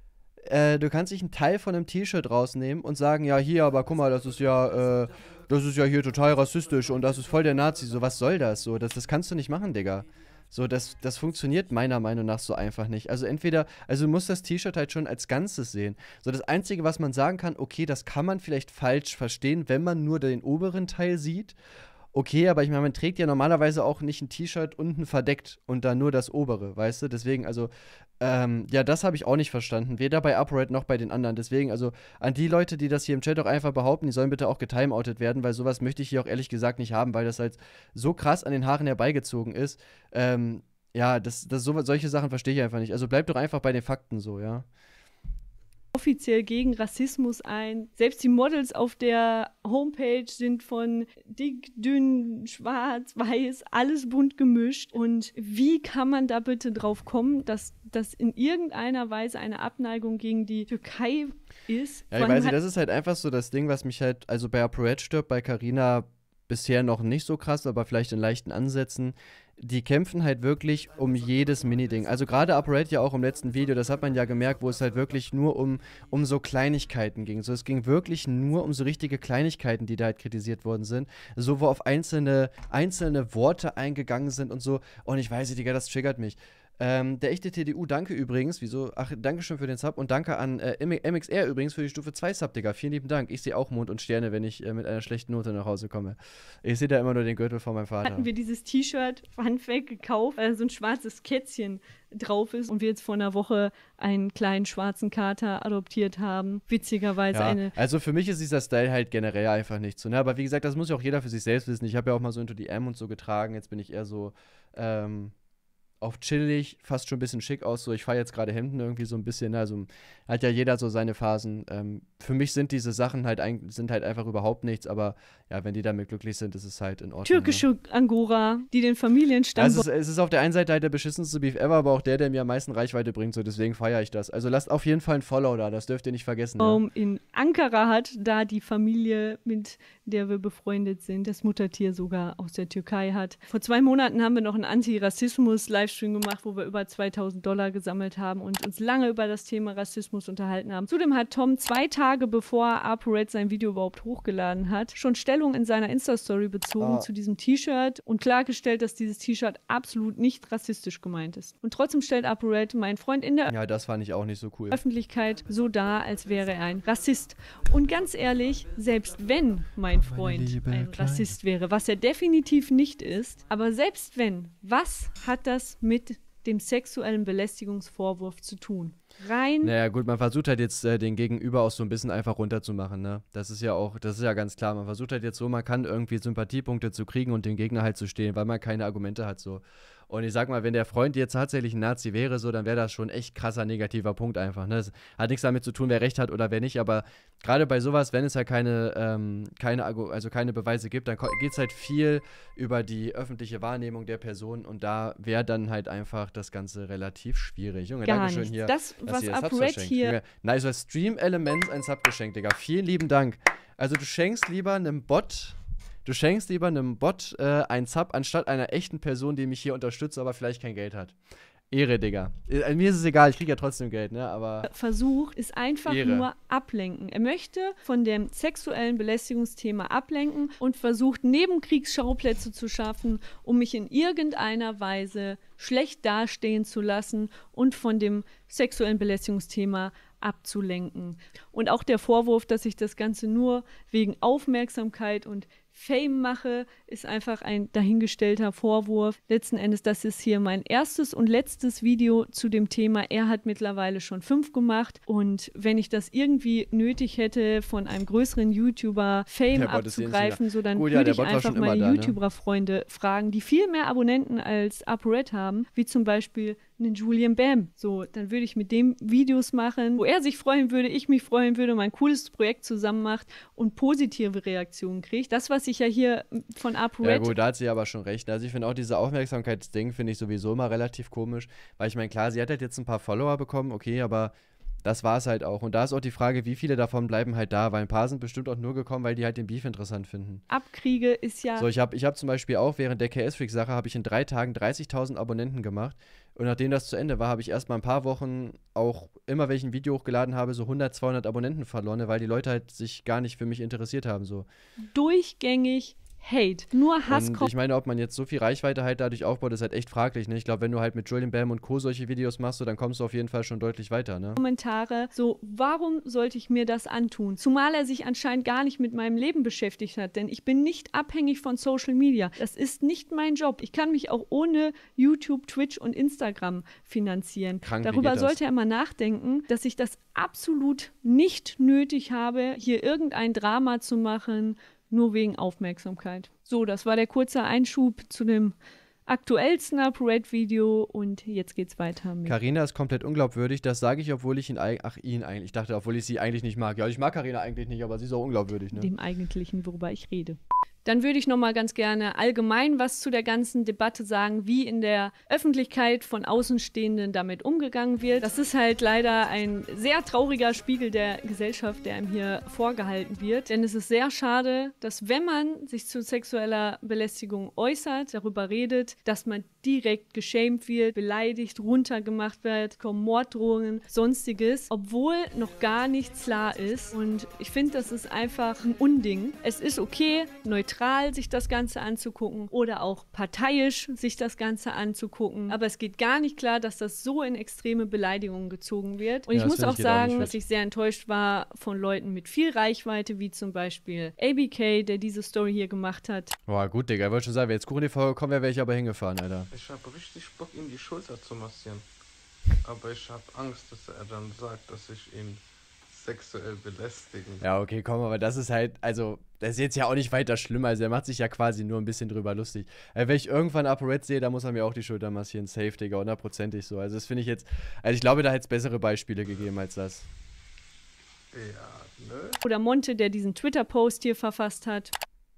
Äh, du kannst dich einen Teil von einem T-Shirt rausnehmen und sagen, ja, hier, aber guck mal, das ist ja, äh, das ist ja hier total rassistisch und das ist voll der Nazi. So, was soll das? So, das, das kannst du nicht machen, Digga. So, das, das funktioniert meiner Meinung nach so einfach nicht. Also entweder, also du musst das T-Shirt halt schon als Ganzes sehen. So, das Einzige, was man sagen kann, okay, das kann man vielleicht falsch verstehen, wenn man nur den oberen Teil sieht. Okay, aber ich meine, man trägt ja normalerweise auch nicht ein T-Shirt unten verdeckt und dann nur das obere, weißt du? Deswegen, also, ähm, ja, das habe ich auch nicht verstanden. Weder bei UpRed noch bei den anderen. Deswegen, also, an die Leute, die das hier im Chat auch einfach behaupten, die sollen bitte auch getimeoutet werden, weil sowas möchte ich hier auch ehrlich gesagt nicht haben, weil das halt so krass an den Haaren herbeigezogen ist. Ähm, ja, das, das, so, solche Sachen verstehe ich einfach nicht. Also bleibt doch einfach bei den Fakten so, ja. offiziell gegen Rassismus ein. Selbst die Models auf der Homepage sind von dick, dünn, schwarz, weiß, alles bunt gemischt. Und wie kann man da bitte drauf kommen, dass das in irgendeiner Weise eine Abneigung gegen die Türkei ist? Ja, ich weiß nicht, das ist halt einfach so das Ding, was mich halt, also bei UpRed stirbt, bei Carina bisher noch nicht so krass, aber vielleicht in leichten Ansätzen. Die kämpfen halt wirklich um jedes Mini-Ding. Also gerade UpRed ja auch im letzten Video, das hat man ja gemerkt, wo es halt wirklich nur um, um so Kleinigkeiten ging. So, es ging wirklich nur um so richtige Kleinigkeiten, die da halt kritisiert worden sind. So, wo auf einzelne, einzelne Worte eingegangen sind und so. Und ich weiß nicht, Digga, das triggert mich. Ähm, der echte T D U, danke übrigens. Wieso? Ach, danke schön für den Sub und danke an äh, M X R übrigens für die Stufe zwei Sub, Digga. Vielen lieben Dank. Ich sehe auch Mond und Sterne, wenn ich äh, mit einer schlechten Note nach Hause komme. Ich sehe da immer nur den Gürtel von meinem Vater. Hatten wir dieses T-Shirt Fun Fact gekauft, weil so ein schwarzes Kätzchen drauf ist und wir jetzt vor einer Woche einen kleinen schwarzen Kater adoptiert haben. Witzigerweise ja, eine. Also für mich ist dieser Style halt generell einfach nicht so, ne? Aber wie gesagt, das muss ja auch jeder für sich selbst wissen. Ich habe ja auch mal so Into the M und so getragen. Jetzt bin ich eher so, ähm, auf chillig, fast schon ein bisschen schick aus. So, ich fahre jetzt gerade Hemden irgendwie so ein bisschen. Ne? Also hat ja jeder so seine Phasen. Ähm, für mich sind diese Sachen halt, ein, sind halt einfach überhaupt nichts. Aber ja, wenn die damit glücklich sind, ist es halt in Ordnung. Türkische Ne? Angora, die den Familienstamm. Also es, ist, es ist auf der einen Seite halt der beschissenste Beef ever, aber auch der, der mir am meisten Reichweite bringt. So, deswegen feiere ich das. Also lasst auf jeden Fall ein Follow da. Das dürft ihr nicht vergessen. Ja? in Ankara hat, da die Familie, mit der wir befreundet sind, das Muttertier sogar aus der Türkei hat. Vor zwei Monaten haben wir noch einen Anti-Rassismus-Livestream gemacht, wo wir über zweitausend Dollar gesammelt haben und uns lange über das Thema Rassismus unterhalten haben. Zudem hat Tom zwei Tage bevor UpRed sein Video überhaupt hochgeladen hat, schon Stellung in seiner Insta-Story bezogen Ah. zu diesem T-Shirt und klargestellt, dass dieses T-Shirt absolut nicht rassistisch gemeint ist. Und trotzdem stellt UpRed meinen Freund in der Ja, das fand ich auch nicht so cool. Öffentlichkeit so dar, als wäre er ein Rassist. Und ganz ehrlich, selbst wenn mein Freund liebe ein Kleine. Rassist wäre, was er definitiv nicht ist, aber selbst wenn, was hat das mit dem sexuellen Belästigungsvorwurf zu tun? Rein Naja, gut, man versucht halt jetzt äh, den Gegenüber auch so ein bisschen einfach runterzumachen, ne? Das ist ja auch, das ist ja ganz klar. Man versucht halt jetzt so, man kann irgendwie Sympathiepunkte zu kriegen und den Gegner halt zu stehlen, weil man keine Argumente hat, so. Und ich sag mal, wenn der Freund jetzt tatsächlich ein Nazi wäre, so, dann wäre das schon echt krasser negativer Punkt einfach, ne? Das hat nichts damit zu tun, wer recht hat oder wer nicht, aber gerade bei sowas, wenn es halt keine, ähm, keine, Argu- also keine Beweise gibt, dann geht es halt viel über die öffentliche Wahrnehmung der Person und da wäre dann halt einfach das Ganze relativ schwierig. Junge, gar Dankeschön nichts. hier. Das, dass was ihr Subs UpRed verschenkt. hier Junge, nice, du hast Stream Elements ein Sub geschenkt, Digga. Vielen lieben Dank. Also du schenkst lieber einem Bot, du schenkst lieber einem Bot äh, ein Sub, anstatt einer echten Person, die mich hier unterstützt, aber vielleicht kein Geld hat. Ehre, Digga. Äh, Mir ist es egal, ich kriege ja trotzdem Geld, ne, aber versucht, ist einfach Ehre. nur ablenken. Er möchte von dem sexuellen Belästigungsthema ablenken und versucht, Nebenkriegsschauplätze zu schaffen, um mich in irgendeiner Weise schlecht dastehen zu lassen und von dem sexuellen Belästigungsthema abzulenken. Und auch der Vorwurf, dass ich das Ganze nur wegen Aufmerksamkeit und Fame mache, ist einfach ein dahingestellter Vorwurf. Letzten Endes, das ist hier mein erstes und letztes Video zu dem Thema. Er hat mittlerweile schon fünf gemacht und wenn ich das irgendwie nötig hätte, von einem größeren YouTuber Fame Der Bot ist abzugreifen, so dann Gut, ja, würde der ich Bot war einfach schon immer meine da, ne? YouTuber-Freunde fragen, die viel mehr Abonnenten als ApoRed haben, wie zum Beispiel einen Julian Bam. So, dann würde ich mit dem Videos machen, wo er sich freuen würde, ich mich freuen würde, mein cooles Projekt zusammen macht und positive Reaktionen kriegt. Das, was ich ja hier von ApoRed... Ja gut, da hat sie aber schon recht. Also ich finde auch diese Aufmerksamkeitsding finde ich sowieso immer relativ komisch, weil ich meine, klar, sie hat halt jetzt ein paar Follower bekommen, okay, aber das war es halt auch. Und da ist auch die Frage, wie viele davon bleiben halt da, weil ein paar sind bestimmt auch nur gekommen, weil die halt den Beef interessant finden. abkriege, ist ja... So, ich habe ich hab zum Beispiel auch während der K S-Freak-Sache habe ich in drei Tagen dreißigtausend Abonnenten gemacht. Und nachdem das zu Ende war, habe ich erst mal ein paar Wochen auch immer, wenn ich ein Video hochgeladen habe, so hundert, zweihundert Abonnenten verloren, weil die Leute halt sich gar nicht für mich interessiert haben. So. durchgängig Hate. Nur Und Hasskommentare. ich meine, ob man jetzt so viel Reichweite halt dadurch aufbaut, ist halt echt fraglich. Ne? Ich glaube, wenn du halt mit Julian Bam und Co. solche Videos machst, so, dann kommst du auf jeden Fall schon deutlich weiter. Ne? Kommentare, so, warum sollte ich mir das antun? Zumal er sich anscheinend gar nicht mit meinem Leben beschäftigt hat, denn ich bin nicht abhängig von Social Media. Das ist nicht mein Job. Ich kann mich auch ohne YouTube, Twitch und Instagram finanzieren. Krank, wie Darüber geht das? sollte er mal nachdenken, dass ich das absolut nicht nötig habe, hier irgendein Drama zu machen, nur wegen Aufmerksamkeit. So, das war der kurze Einschub zu dem aktuellsten ApoRed-Video und jetzt geht's weiter mit Carina ist komplett unglaubwürdig. Das sage ich, obwohl ich ihn, eig- ach, ihn eigentlich, ich dachte, obwohl ich sie eigentlich nicht mag. Ja, ich mag Carina eigentlich nicht, aber sie ist auch unglaubwürdig. Ne? dem Eigentlichen, worüber ich rede. Dann würde ich noch mal ganz gerne allgemein was zu der ganzen Debatte sagen, wie in der Öffentlichkeit von Außenstehenden damit umgegangen wird. Das ist halt leider ein sehr trauriger Spiegel der Gesellschaft, der einem hier vorgehalten wird. Denn es ist sehr schade, dass wenn man sich zu sexueller Belästigung äußert, darüber redet, dass man direkt geschämt wird, beleidigt, runtergemacht wird, kommen Morddrohungen, sonstiges, obwohl noch gar nichts klar ist. Und ich finde, das ist einfach ein Unding. Es ist okay, neutral sich das Ganze anzugucken oder auch parteiisch sich das Ganze anzugucken. Aber es geht gar nicht klar, dass das so in extreme Beleidigungen gezogen wird. Und Ja, ich das muss finde auch ich geht auch nicht sagen, fit. dass ich sehr enttäuscht war von Leuten mit viel Reichweite, wie zum Beispiel A B K, der diese Story hier gemacht hat. Boah, gut, Digga, ich wollte schon sagen, wenn jetzt Kuchen T V gekommen wäre, wäre ich aber hingefahren, Alter. Ich habe richtig Bock, ihm die Schulter zu massieren. Aber ich habe Angst, dass er dann sagt, dass ich ihn sexuell belästigen. Ja, okay, komm, aber das ist halt, also, das ist jetzt ja auch nicht weiter schlimm, also er macht sich ja quasi nur ein bisschen drüber lustig. Äh, wenn ich irgendwann ApoRed sehe, da muss er mir auch die Schulter massieren, safe, Digga, hundertprozentig so. Also das finde ich jetzt, also ich glaube, da hätte es bessere Beispiele gegeben als das. Ja, ne? Oder Monte, der diesen Twitter-Post hier verfasst hat.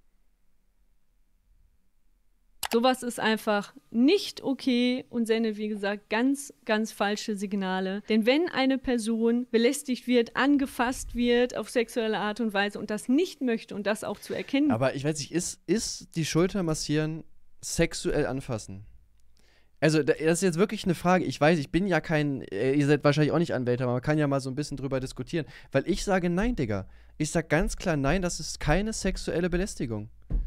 Sowas ist einfach nicht okay und sendet, wie gesagt, ganz, ganz falsche Signale. Denn wenn eine Person belästigt wird, angefasst wird auf sexuelle Art und Weise und das nicht möchte und das auch zu erkennen, Aber ich weiß nicht, ist, ist die Schulter massieren sexuell anfassen? Also, da- das ist jetzt wirklich eine Frage. Ich weiß, ich bin ja kein, äh, ihr seid wahrscheinlich auch nicht Anwälte, aber man kann ja mal so ein bisschen drüber diskutieren. Weil ich sage nein, Digga. Ich sage ganz klar nein, das ist keine sexuelle Belästigung.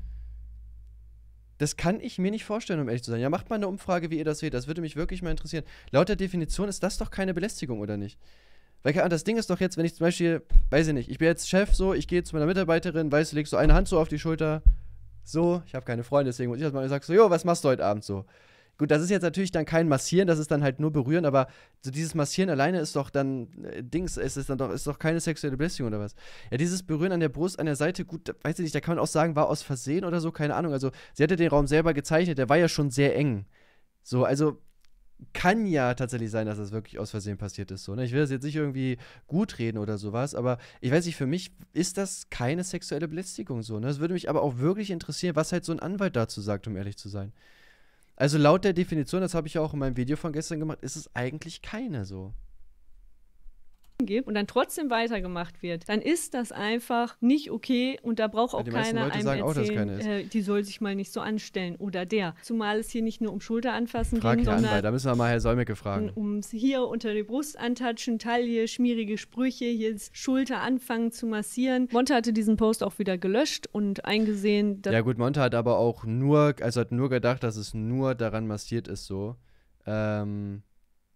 Das kann ich mir nicht vorstellen, um ehrlich zu sein. Ja, macht mal eine Umfrage, wie ihr das seht. Das würde mich wirklich mal interessieren. Laut der Definition ist das doch keine Belästigung, oder nicht? Weil keine Ahnung, das Ding ist doch jetzt, wenn ich zum Beispiel, weiß ich nicht, ich bin jetzt Chef so, ich gehe zu meiner Mitarbeiterin, weißt du, legst so eine Hand so auf die Schulter, so, ich habe keine Freunde, deswegen muss ich das mal, ich sag so, jo, was machst du heute Abend so? Gut, das ist jetzt natürlich dann kein Massieren, das ist dann halt nur berühren, aber so dieses Massieren alleine ist doch dann, äh, Dings, ist es dann doch, ist doch keine sexuelle Belästigung oder was? Ja, dieses Berühren an der Brust, an der Seite, gut, da- weiß ich nicht, da kann man auch sagen, war aus Versehen oder so, keine Ahnung. Also, sie hatte den Raum selber gezeichnet, der war ja schon sehr eng. So, also, kann ja tatsächlich sein, dass das wirklich aus Versehen passiert ist. So, ne? Ich will das jetzt nicht irgendwie gut reden oder sowas, aber ich weiß nicht, für mich ist das keine sexuelle Belästigung so. Ne? Es würde mich aber auch wirklich interessieren, was halt so ein Anwalt dazu sagt, um ehrlich zu sein. Also laut der Definition, das habe ich ja auch in meinem Video von gestern gemacht, ist es eigentlich keine so. gibt und dann trotzdem weitergemacht wird, dann ist das einfach nicht okay und da braucht auch Ja, die meisten keiner Leute einem sagen auch, dass erzählen, keine ist. äh, die soll sich mal nicht so anstellen oder der. Zumal es hier nicht nur um Schulter anfassen Frag ging, hier an, weil sondern da müssen wir mal Herr Solmecke fragen. ums hier unter die Brust antatschen, Taille, schmierige Sprüche, jetzt Schulter anfangen zu massieren. Monte hatte diesen Post auch wieder gelöscht und eingesehen, dass Ja gut, Monte hat aber auch nur, also hat nur gedacht, dass es nur daran massiert ist so. Ähm,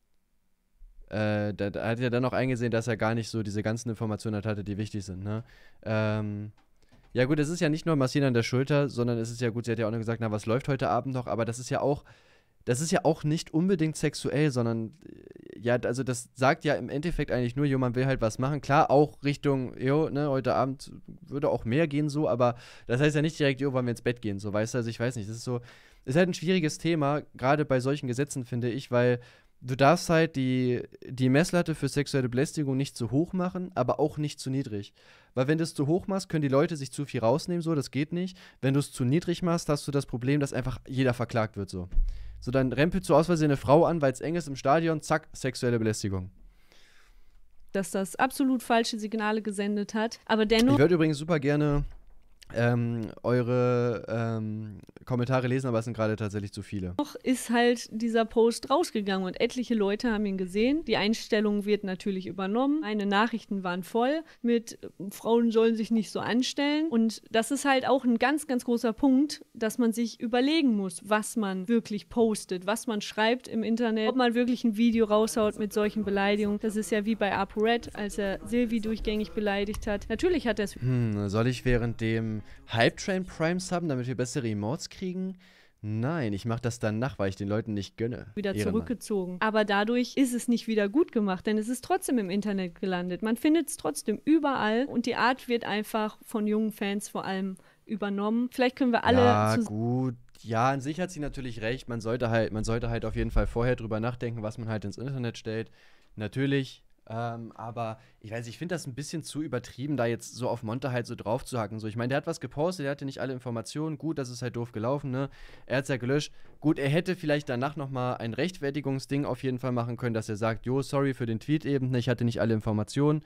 äh, da, da hat er dann auch eingesehen, dass er gar nicht so diese ganzen Informationen hat, hatte, die wichtig sind, ne? Ähm, ja gut, es ist ja nicht nur Massieren an der Schulter, sondern es ist ja gut, sie hat ja auch noch gesagt, na, was läuft heute Abend noch, aber das ist ja auch, das ist ja auch nicht unbedingt sexuell, sondern, äh, ja, also das sagt ja im Endeffekt eigentlich nur, jo, man will halt was machen. Klar, auch Richtung, jo, ne, heute Abend würde auch mehr gehen so, aber das heißt ja nicht direkt, jo, wollen wir ins Bett gehen, so, weißt du, also ich weiß nicht, das ist so, ist halt ein schwieriges Thema, gerade bei solchen Gesetzen, finde ich, weil du darfst halt die, die Messlatte für sexuelle Belästigung nicht zu hoch machen, aber auch nicht zu niedrig. Weil wenn du es zu hoch machst, können die Leute sich zu viel rausnehmen, so, das geht nicht. Wenn du es zu niedrig machst, hast du das Problem, dass einfach jeder verklagt wird, so. So, dann rempelt du aus Versehen eine Frau an, weil es eng ist im Stadion, zack, sexuelle Belästigung. dass das absolut falsche Signale gesendet hat. Aber dennoch Ich würde übrigens super gerne ähm, eure ähm, Kommentare lesen, aber es sind gerade tatsächlich zu viele. ist halt dieser Post rausgegangen und etliche Leute haben ihn gesehen. Die Einstellung wird natürlich übernommen. Meine Nachrichten waren voll mit äh, Frauen sollen sich nicht so anstellen. Und das ist halt auch ein ganz, ganz großer Punkt, dass man sich überlegen muss, was man wirklich postet, was man schreibt im Internet, ob man wirklich ein Video raushaut mit solchen Beleidigungen. Das ist ja wie bei ApoRed, als er Silvi durchgängig beleidigt hat. Natürlich hat er es Hm, soll ich während dem Hype-Train Primes haben, damit wir bessere Emotes kriegen? Nein, ich mache das danach, weil ich den Leuten nicht gönne. wieder Ehrenmann. zurückgezogen. Aber dadurch ist es nicht wieder gut gemacht, denn es ist trotzdem im Internet gelandet. Man findet es trotzdem überall und die Art wird einfach von jungen Fans vor allem übernommen. Vielleicht können wir alle Ja, zu gut. Ja, an sich hat sie natürlich recht. Man sollte halt, man sollte halt auf jeden Fall vorher drüber nachdenken, was man halt ins Internet stellt. Natürlich. Ähm, aber ich weiß, ich finde das ein bisschen zu übertrieben, da jetzt so auf Monte halt so drauf zu hacken. So, ich meine, der hat was gepostet, der hatte nicht alle Informationen. Gut, das ist halt doof gelaufen, ne? Er hat es ja gelöscht. Gut, er hätte vielleicht danach nochmal ein Rechtfertigungsding auf jeden Fall machen können, dass er sagt, jo, sorry für den Tweet eben, ne, ich hatte nicht alle Informationen.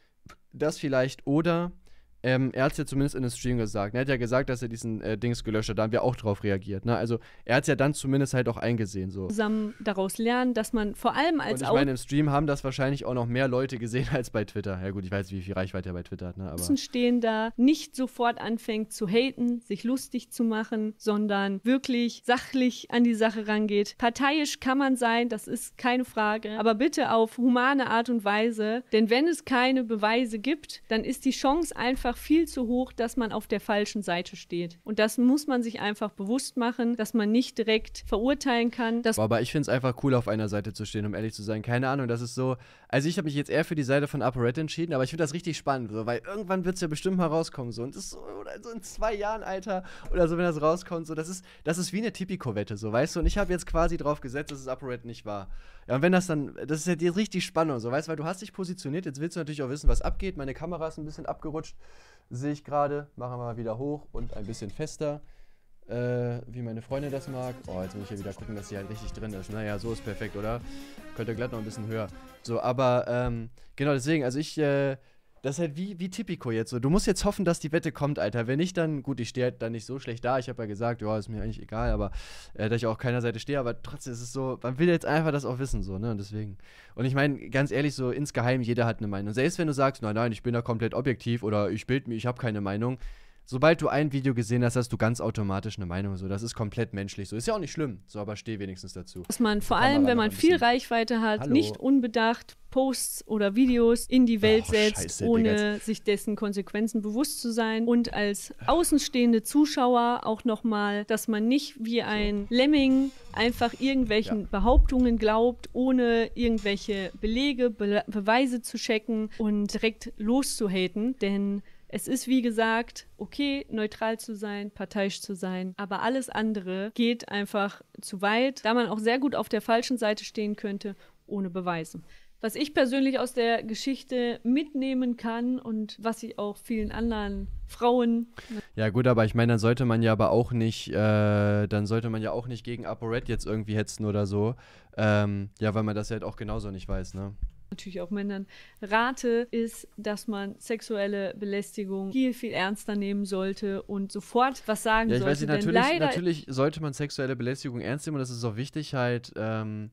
Das vielleicht. Oder ähm, er hat es ja zumindest in dem Stream gesagt. Er hat ja gesagt, dass er diesen äh, Dings gelöscht hat. Da haben wir auch drauf reagiert. Ne? Also er hat es ja dann zumindest halt auch eingesehen. So. zusammen daraus lernen, dass man vor allem als Und ich meine, im Stream haben das wahrscheinlich auch noch mehr Leute gesehen als bei Twitter. Ja gut, ich weiß, wie viel Reichweite er bei Twitter hat. Ne? Aber Außenstehender nicht sofort anfängt zu haten, sich lustig zu machen, sondern wirklich sachlich an die Sache rangeht. Parteiisch kann man sein, das ist keine Frage, aber bitte auf humane Art und Weise, denn wenn es keine Beweise gibt, dann ist die Chance einfach viel zu hoch, dass man auf der falschen Seite steht. Und das muss man sich einfach bewusst machen, dass man nicht direkt verurteilen kann. Dass aber ich finde es einfach cool, auf einer Seite zu stehen, um ehrlich zu sein. Keine Ahnung, das ist so. Also ich habe mich jetzt eher für die Seite von ApoRed entschieden, aber ich finde das richtig spannend, so, weil irgendwann wird es ja bestimmt mal rauskommen. So. Und das ist so, oder so in zwei Jahren, Alter, oder so, wenn das rauskommt. So, das ist, das ist wie eine Tipico-Wette, so, weißt du? Und ich habe jetzt quasi drauf gesetzt, dass es ApoRed nicht war. Ja, und wenn das dann, das ist ja jetzt richtig spannend, so, weißt du, weil du hast dich positioniert, jetzt willst du natürlich auch wissen, was abgeht. Meine Kamera ist ein bisschen abgerutscht, sehe ich gerade. Machen wir mal wieder hoch und ein bisschen fester. Äh, wie meine Freundin das mag. Oh, jetzt muss ich ja wieder gucken, dass sie halt richtig drin ist. Naja, so ist perfekt, oder? Könnte glatt noch ein bisschen höher. So, aber, ähm, genau, deswegen, also ich, äh, das ist halt wie, wie Tipico jetzt so. Du musst jetzt hoffen, dass die Wette kommt, Alter. Wenn nicht, dann, gut, ich stehe halt dann nicht so schlecht da. Ich habe ja gesagt, ja, ist mir eigentlich egal, aber, äh, dass ich auch auf keiner Seite stehe, aber trotzdem ist es so, man will jetzt einfach das auch wissen, so, ne, und deswegen. Und ich meine, ganz ehrlich, so insgeheim, jeder hat eine Meinung. Selbst wenn du sagst, nein, nein, ich bin da komplett objektiv oder ich bild mir, ich habe keine Meinung. Sobald du ein Video gesehen hast, hast du ganz automatisch eine Meinung. So, das ist komplett menschlich. So, ist ja auch nicht schlimm. So, aber steh wenigstens dazu. dass man vor Kamera allem, wenn noch man ein viel bisschen. Reichweite hat, Hallo. nicht unbedacht Posts oder Videos in die Welt Oh, setzt, scheiße, ohne Digga. sich dessen Konsequenzen bewusst zu sein. Und als außenstehende Zuschauer auch nochmal, dass man nicht wie ein Lemming einfach irgendwelchen Ja. Behauptungen glaubt, ohne irgendwelche Belege, Be Beweise zu checken und direkt loszuhaten. Denn es ist, wie gesagt, okay, neutral zu sein, parteiisch zu sein, aber alles andere geht einfach zu weit, da man auch sehr gut auf der falschen Seite stehen könnte, ohne Beweise. Was ich persönlich aus der Geschichte mitnehmen kann und was ich auch vielen anderen Frauen Ja, gut, aber ich meine, dann sollte man ja aber auch nicht, äh, dann sollte man ja auch nicht gegen ApoRed jetzt irgendwie hetzen oder so. Ähm, ja, weil man das halt auch genauso nicht weiß, ne? natürlich auch Männern rate, ist, dass man sexuelle Belästigung viel, viel ernster nehmen sollte und sofort was sagen Ja, ich sollte. weiß nicht, denn natürlich, leider natürlich sollte man sexuelle Belästigung ernst nehmen und das ist auch wichtig halt, ähm,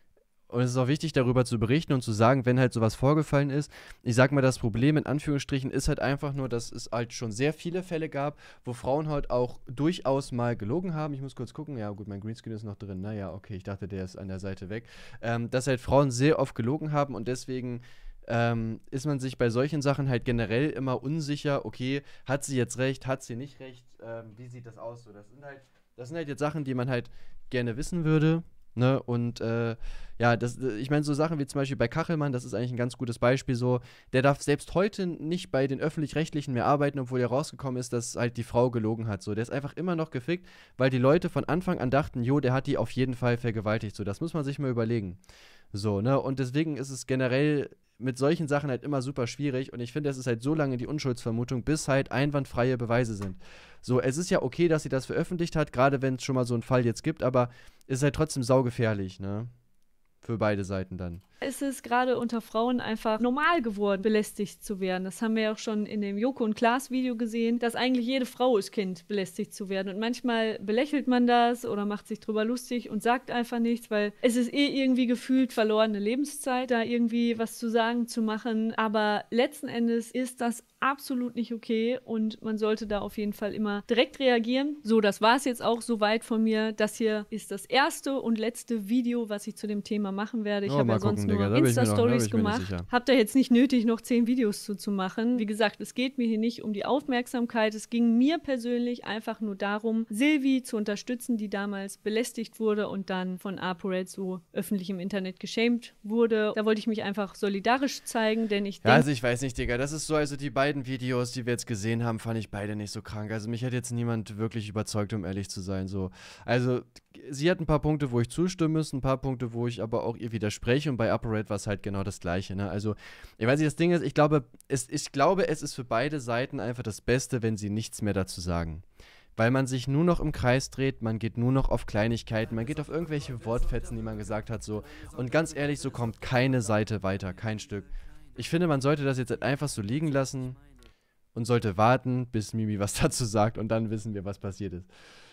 und es ist auch wichtig, darüber zu berichten und zu sagen, wenn halt sowas vorgefallen ist. Ich sag mal, das Problem in Anführungsstrichen ist halt einfach nur, dass es halt schon sehr viele Fälle gab, wo Frauen halt auch durchaus mal gelogen haben. Ich muss kurz gucken. Ja, gut, mein Greenscreen ist noch drin. Naja, okay, ich dachte, der ist an der Seite weg. Ähm, dass halt Frauen sehr oft gelogen haben und deswegen ähm, ist man sich bei solchen Sachen halt generell immer unsicher. Okay, hat sie jetzt recht, hat sie nicht recht? Ähm, wie sieht das aus? So, das sind halt, das sind halt jetzt Sachen, die man halt gerne wissen würde. Ne? Und äh, ja, das, ich meine, so Sachen wie zum Beispiel bei Kachelmann, das ist eigentlich ein ganz gutes Beispiel so, der darf selbst heute nicht bei den Öffentlich-Rechtlichen mehr arbeiten, obwohl ja rausgekommen ist, dass halt die Frau gelogen hat. So, der ist einfach immer noch gefickt, weil die Leute von Anfang an dachten, jo, der hat die auf jeden Fall vergewaltigt. So, das muss man sich mal überlegen. So, ne, und deswegen ist es generell mit solchen Sachen halt immer super schwierig und ich finde, es ist halt so lange die Unschuldsvermutung, bis halt einwandfreie Beweise sind. So, es ist ja okay, dass sie das veröffentlicht hat, gerade wenn es schon mal so einen Fall jetzt gibt, aber es ist halt trotzdem saugefährlich, ne? Für beide Seiten dann. ist es gerade unter Frauen einfach normal geworden, belästigt zu werden. Das haben wir ja auch schon in dem Joko und Klaas Video gesehen, dass eigentlich jede Frau es kennt, belästigt zu werden. Und manchmal belächelt man das oder macht sich drüber lustig und sagt einfach nichts, weil es ist eh irgendwie gefühlt verlorene Lebenszeit, da irgendwie was zu sagen, zu machen. Aber letzten Endes ist das absolut nicht okay und man sollte da auf jeden Fall immer direkt reagieren. So, das war es jetzt auch soweit von mir. Das hier ist das erste und letzte Video, was ich zu dem Thema machen werde. Ich Oh, habe mal ja sonst gucken, Digga. nur Da bin ich mir noch- da bin Insta-Stories ich mir nicht gemacht. sicher. Hab da jetzt nicht nötig, noch zehn Videos zu, zu machen. Wie gesagt, es geht mir hier nicht um die Aufmerksamkeit. Es ging mir persönlich einfach nur darum, Silvi zu unterstützen, die damals belästigt wurde und dann von ApoRed so öffentlich im Internet geschämt wurde. Da wollte ich mich einfach solidarisch zeigen, denn ich Ja, denke, also ich weiß nicht, Digga. Das ist so, also die beiden Videos, die wir jetzt gesehen haben, fand ich beide nicht so krank. Also mich hat jetzt niemand wirklich überzeugt, um ehrlich zu sein. So. Also sie hat ein paar Punkte, wo ich zustimmen muss, ein paar Punkte, wo ich aber auch ihr widerspreche und bei ApoRed war es halt genau das Gleiche, ne? Also, ich weiß nicht, das Ding ist, ich glaube, es, ich glaube, es ist für beide Seiten einfach das Beste, wenn sie nichts mehr dazu sagen. Weil man sich nur noch im Kreis dreht, man geht nur noch auf Kleinigkeiten, man geht auf irgendwelche Wortfetzen, die man gesagt hat, so. Und ganz ehrlich, so kommt keine Seite weiter, kein Stück. Ich finde, man sollte das jetzt einfach so liegen lassen und sollte warten, bis Mimi was dazu sagt und dann wissen wir, was passiert ist.